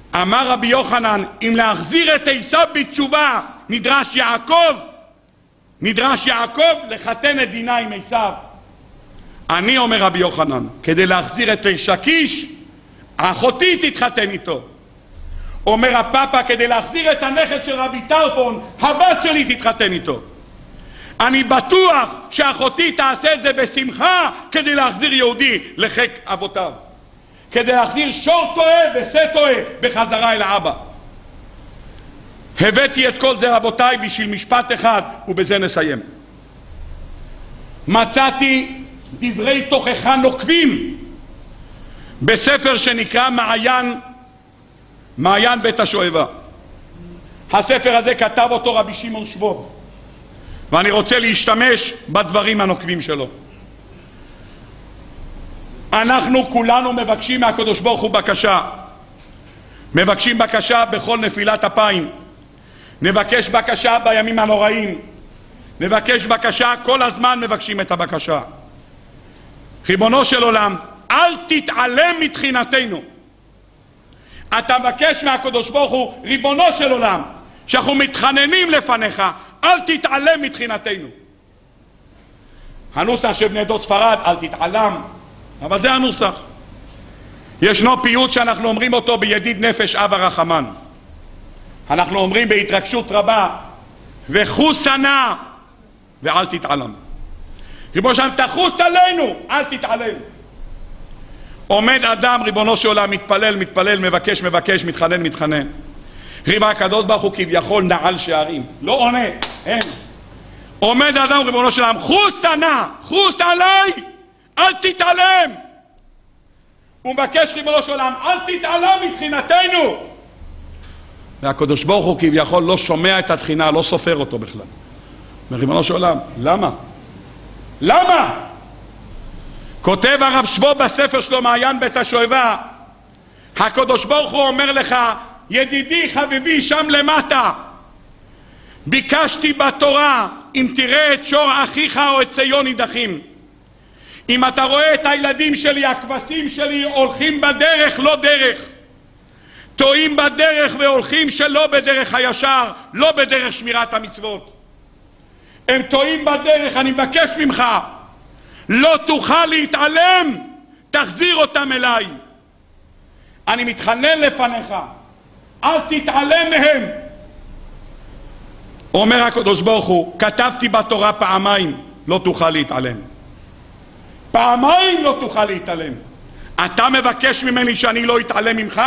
אמר רבי יוחנן, אם להחזיר את עשיו בתשובה נדרש יעקב, נדרש יעקב לחתן את דינה עם עשיו. אני אומר רבי יוחנן, כדי להחזיר את ריש לקיש, אחותי תתחתן איתו. אומר הפאפה, כדי להחזיר את הנכד של רבי טרפון, הבת שלי תתחתן איתו. אני בטוח שאחותי תעשה את זה בשמחה כדי להחזיר יהודי לחיק אבותיו, כדי להחזיר שור טועה ושה טועה בחזרה אל האבא. הבאתי את כל זה רבותיי בשביל משפט אחד, ובזה נסיים. מצאתי דברי תוכחה נוקבים בספר שנקרא מעיין, מעיין בית השואבה. הספר הזה כתב אותו רבי שמעון שבוב, ואני רוצה להשתמש בדברים הנוקבים שלו. אנחנו כולנו מבקשים מהקדוש ברוך הוא בקשה, מבקשים בקשה בכל נפילת אפיים, נבקש בקשה בימים הנוראים, נבקש בקשה, כל הזמן מבקשים את הבקשה. ריבונו של עולם, אל תתעלם מתחינתנו. אתה מבקש מהקדוש ברוך הוא, ריבונו של עולם, שאנחנו מתחננים לפניך, אל תתעלם מתחינתנו. הנוסח של בני דוד ספרד, אל תתעלם, אבל זה הנוסח. ישנו פיוט שאנחנו אומרים אותו בידיד נפש אב הרחמן. אנחנו אומרים בהתרגשות רבה, וחוס ענה ואל תתעלם. ריבונו שלם, תחוס עלינו, אל תתעלם. עומד אדם, ריבונו של עולם, מתפלל, מתפלל, מבקש, מבקש, מתחנן, מתחנן. ריבה הקדוש ברוך הוא כביכול נעל שערים, לא עונה, אין. עומד אדם, ריבונו של עולם, חוס ענה, חוס עליי, אל תתעלם. הוא מבקש, ריבונו של עולם, אל תתעלם מתחינתנו. והקדוש ברוך הוא כביכול לא שומע את התחינה, לא סופר אותו בכלל. ריבונו של עולם, למה? למה? כותב הרב שבוב בספר שלו מעיין בית השואבה, הקדוש ברוך הוא אומר לך, ידידי חביבי שם למטה, ביקשתי בתורה, אם תראה את שור אחיך או את ציון נידחים. אם אתה רואה את הילדים שלי, הכבשים שלי, הולכים בדרך לא דרך, טועים בדרך והולכים שלא בדרך הישר, לא בדרך שמירת המצוות, הם טועים בדרך, אני מבקש ממך, לא תוכל להתעלם, תחזיר אותם אליי. אני מתחנן לפניך, אל תתעלם מהם. אומר הקדוש ברוך הוא, כתבתי בתורה פעמיים, לא תוכל להתעלם. פעמיים לא תוכל להתעלם. אתה מבקש ממני שאני לא אתעלם ממך?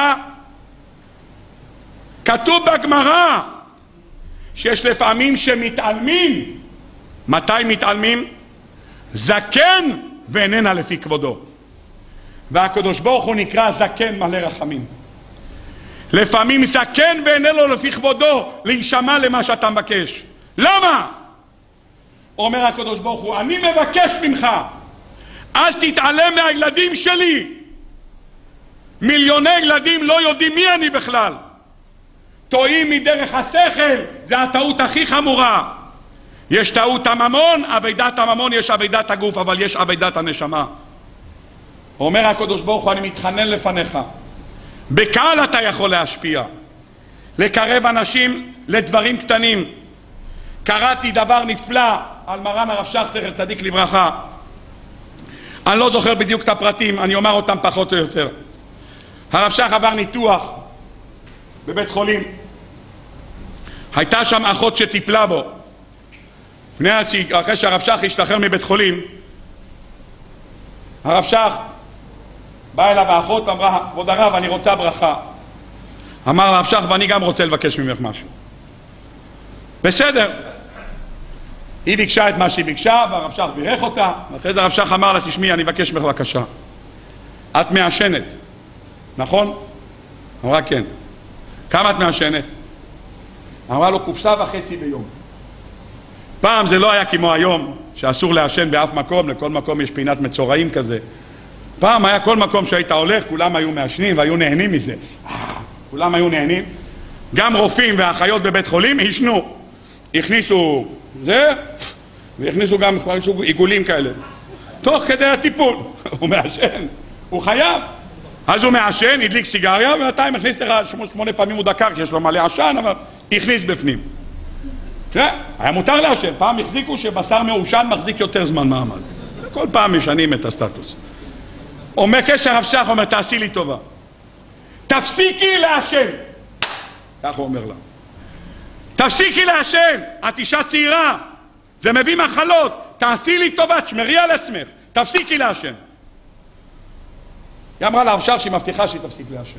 כתוב בגמרא שיש לפעמים שמתעלמים. מתי מתעלמים? זקן ואיננה לפי כבודו. והקדוש ברוך הוא נקרא זקן מלא רחמים. לפעמים זקן ואיננו לפי כבודו להישמע למה שאתה מבקש. למה? אומר הקדוש ברוך הוא, אני מבקש ממך, אל תתעלם מהילדים שלי. מיליוני ילדים לא יודעים מי אני בכלל, טועים מדרך השכל, זה הטעות הכי חמורה. יש טעות הממון, עבודת הממון, יש עבודת הגוף, אבל יש עבודת הנשמה. אומר הקדוש ברוך הוא, אני מתחנן לפניך, בקהל אתה יכול להשפיע, לקרב אנשים לדברים קטנים. קראתי דבר נפלא על מרן הרב שך זכר צדיק לברכה, אני לא זוכר בדיוק את הפרטים, אני אומר אותם פחות או יותר. הרב שך עבר ניתוח בבית חולים, הייתה שם אחות שטיפלה בו. אחרי שהרב שך השתחרר מבית חולים, הרב שך בא אליו האחות, אמרה, כבוד הרב, אני רוצה ברכה. אמר הרב שך, ואני גם רוצה לבקש ממך משהו. בסדר. היא ביקשה את מה שהיא ביקשה, והרב שך בירך אותה, ואחרי זה הרב שך אמר לה, תשמעי, אני מבקש ממך בבקשה, את מעשנת, נכון? אמרה כן. כמה את מעשנת? אמרה לו, קופסה וחצי ביום. פעם זה לא היה כמו היום, שאסור לעשן באף מקום, לכל מקום יש פינת מצורעים כזה. פעם היה כל מקום שהיית הולך, כולם היו מעשנים והיו נהנים מזה. כולם היו נהנים. גם רופאים ואחיות בבית חולים ישנו. הכניסו זה, והכניסו גם עיגולים כאלה. תוך כדי הטיפול. הוא מעשן, הוא חייב. אז הוא מעשן, הדליק סיגריה, ובינתיים הכניס לך שמונה פעמים הוא דקר, כי יש לו מלא עשן, אבל הכניס בפנים. היה מותר לעשן, פעם החזיקו שבשר מעושן מחזיק יותר זמן מעמד. כל פעם משנים את הסטטוס. אומר קשר הרב שך, אומר, תעשי לי טובה. תפסיקי לעשן. כך הוא אומר לה. תפסיקי לעשן, את אישה צעירה, זה מביא מחלות, תעשי לי טובה, תשמרי על עצמך, תפסיקי לעשן. היא אמרה לרב שך שהיא מבטיחה שהיא תפסיק לעשן.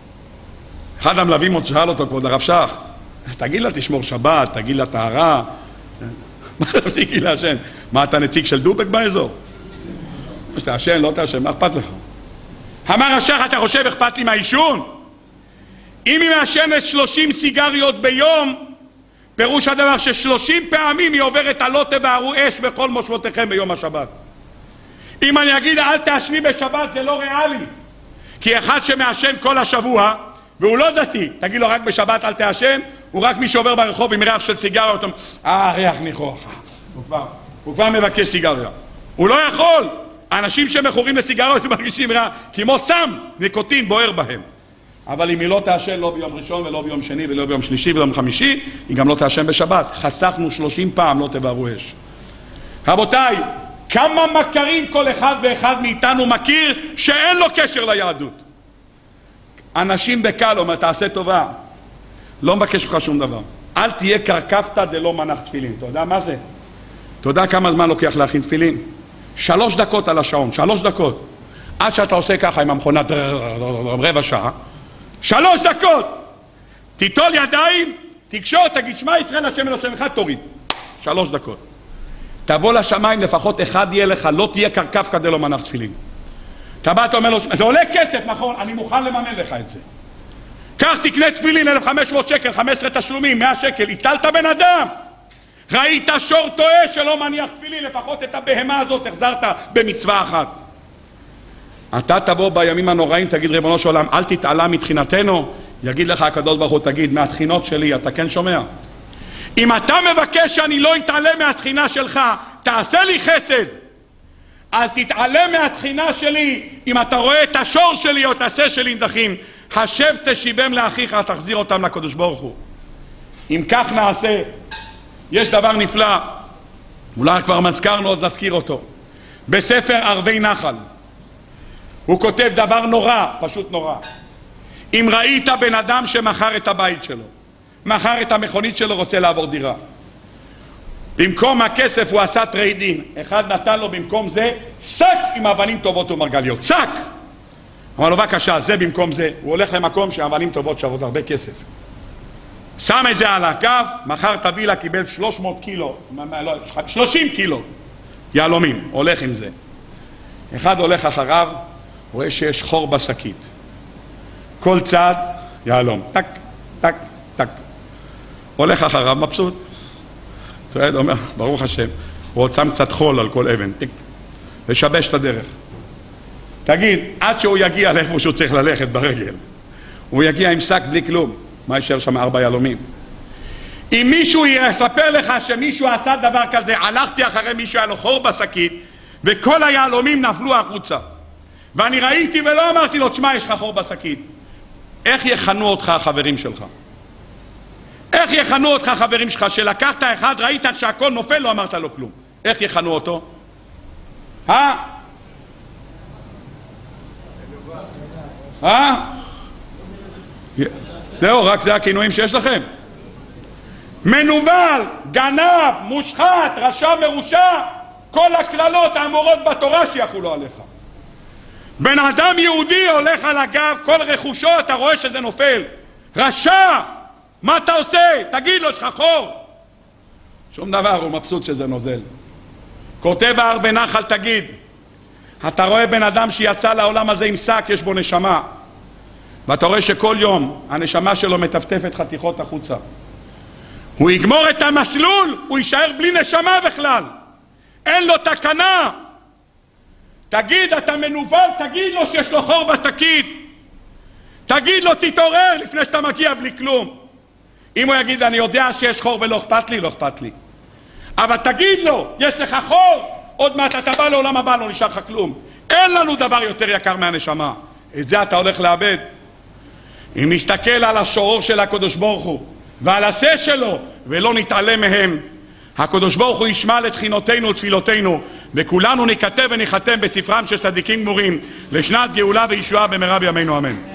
אחד המלווים עוד שאל אותו, כבוד הרב שך, תגיד לה תשמור שבת, תגיד לה טהרה, מה תפסיקי לעשן? מה, אתה נציג של דובק באזור? תעשן, לא תעשן, מה אכפת לך? אמר הרב שך, אתה חושב אכפת לי מהעישון? אם היא מעשנת שלושים סיגריות ביום, פירוש הדבר ששלושים פעמים היא עוברת על לא תבערו אש בכל מושבותיכם ביום השבת. אם אני אגיד אל תעשני בשבת זה לא ריאלי, כי אחד שמעשן כל השבוע והוא לא דתי, תגיד לו רק בשבת אל תעשן, הוא רק מי שעובר ברחוב עם ריח של סיגריה, אה ריח ניחוח, הוא כבר, הוא כבר מבקש סיגריה, הוא לא יכול. האנשים שמכורים לסיגריות מרגישים ריח כמו סם, ניקוטין בוער בהם. אבל אם היא לא תעשן לא ביום ראשון ולא ביום שני ולא ביום שלישי ולא ביום חמישי, היא גם לא תעשן בשבת. חסכנו שלושים פעם לא תבערו אש. רבותיי, כמה מכרים כל אחד ואחד מאיתנו מכיר שאין לו קשר ליהדות. אנשים בקל אומר, תעשה טובה, לא מבקש לך שום דבר, אל תהיה קרקפתא דלא מנח תפילין. אתה יודע מה זה? אתה יודע כמה זמן לוקח להכין תפילין? שלוש דקות על השעון, שלוש דקות. עד שאתה עושה ככה עם המכונה רבע שעה, שלוש דקות. תיטול ידיים, תקשור, תגיד שמע ישראל השם אל השם אחד, תוריד. שלוש דקות. תבוא לשמיים, לפחות אחד יהיה לך, לא תהיה קרקפתא דלא מנח תפילין. אתה בא, אתה אומר לו, זה עולה כסף, נכון, אני מוכן לממן לך את זה. קח, תקנה תפילין, אלף וחמש מאות שקל, חמישה עשר תשלומים, מאה שקל, הטלת בן אדם. ראית שור טועה שלא מניח תפילין, לפחות את הבהמה הזאת החזרת במצווה אחת. אתה תבוא בימים הנוראים, תגיד ריבונו של עולם, אל תתעלה מתחינתנו, יגיד לך הקדוש ברוך הוא, תגיד, מהתחינות שלי, אתה כן שומע? אם אתה מבקש שאני לא אתעלה מהתחינה שלך, תעשה לי חסד. אל תתעלה מהתחינה שלי, אם אתה רואה את השור שלי או את השה שלי נדחים, השב תשיבם לאחיך, תחזיר אותם לקדוש ברוך הוא. אם כך נעשה, יש דבר נפלא, אולי כבר מזכרנו, עוד נזכיר אותו. בספר ערבי נחל, הוא כותב דבר נורא, פשוט נורא. אם ראית בן אדם שמכר את הבית שלו, מכר את המכונית שלו, רוצה לעבור דירה, במקום הכסף הוא עשה טריידין, אחד נתן לו במקום זה שק עם אבנים טובות ומרגליות, שק. אמר לו בבקשה, זה במקום זה. הוא הולך למקום שאבנים טובות שוות הרבה כסף, שם את זה על הקו, מחר את הווילה, קיבל שלוש מאות קילו, שלושים קילו יהלומים, הולך עם זה. אחד הולך אחריו, רואה שיש חור בשקית, כל צד יהלום, טק טק טק, הולך אחריו מבסוט. צועד, אומר, ברוך השם, הוא עוד שם קצת חול על כל אבן, טיק, ושבש את הדרך. תגיד, עד שהוא יגיע לאיפה שהוא צריך ללכת ברגל, הוא יגיע עם שק בלי כלום, מה יישאר שם? ארבע יהלומים. אם מישהו יספר לך שמישהו עשה דבר כזה, הלכתי אחרי מישהו, היה לו חור בשקית, וכל היהלומים נפלו החוצה. ואני ראיתי ולא אמרתי לו, תשמע, יש לך חור בשקית. איך יכנו אותך החברים שלך? איך יכנו אותך חברים שלך, שלקחת אחד, ראית שהכל נופל, לא אמרת לו כלום. איך יכנו אותו? אה? אה? זהו, רק זה הכינויים שיש לכם. מנוול, גנב, מושחת, רשע מרושע, כל הכללות האמורות בתורה שיחולו עליך. בן אדם יהודי הולך על הגב, כל רכושו אתה רואה שזה נופל. רשע, מה אתה עושה? תגיד לו, יש לך חור. שום דבר, הוא מבסוט שזה נוזל. כותב הערבי נחל, תגיד, אתה רואה בן אדם שיצא לעולם הזה עם שק, יש בו נשמה, ואתה רואה שכל יום הנשמה שלו מטפטפת חתיכות החוצה. הוא יגמור את המסלול, הוא יישאר בלי נשמה בכלל, אין לו תקנה. תגיד, אתה מנוול, תגיד לו שיש לו חור בשקית, תגיד לו, תתעורר לפני שאתה מגיע בלי כלום. אם הוא יגיד, אני יודע שיש חור ולא אכפת לי, לא אכפת לי. אבל תגיד לו, יש לך חור, עוד מעט אתה בא לעולם הבא, לא נשאר לך כלום. אין לנו דבר יותר יקר מהנשמה. את זה אתה הולך לאבד. אם נסתכל על השורור של הקדוש ברוך הוא ועל השה שלו ולא נתעלם מהם, הקדוש ברוך הוא ישמע לתחינותינו ותפילותינו, וכולנו ניכתב וניחתם בספרם של צדיקים גמורים לשנת גאולה וישועה במהרה בימינו אמן.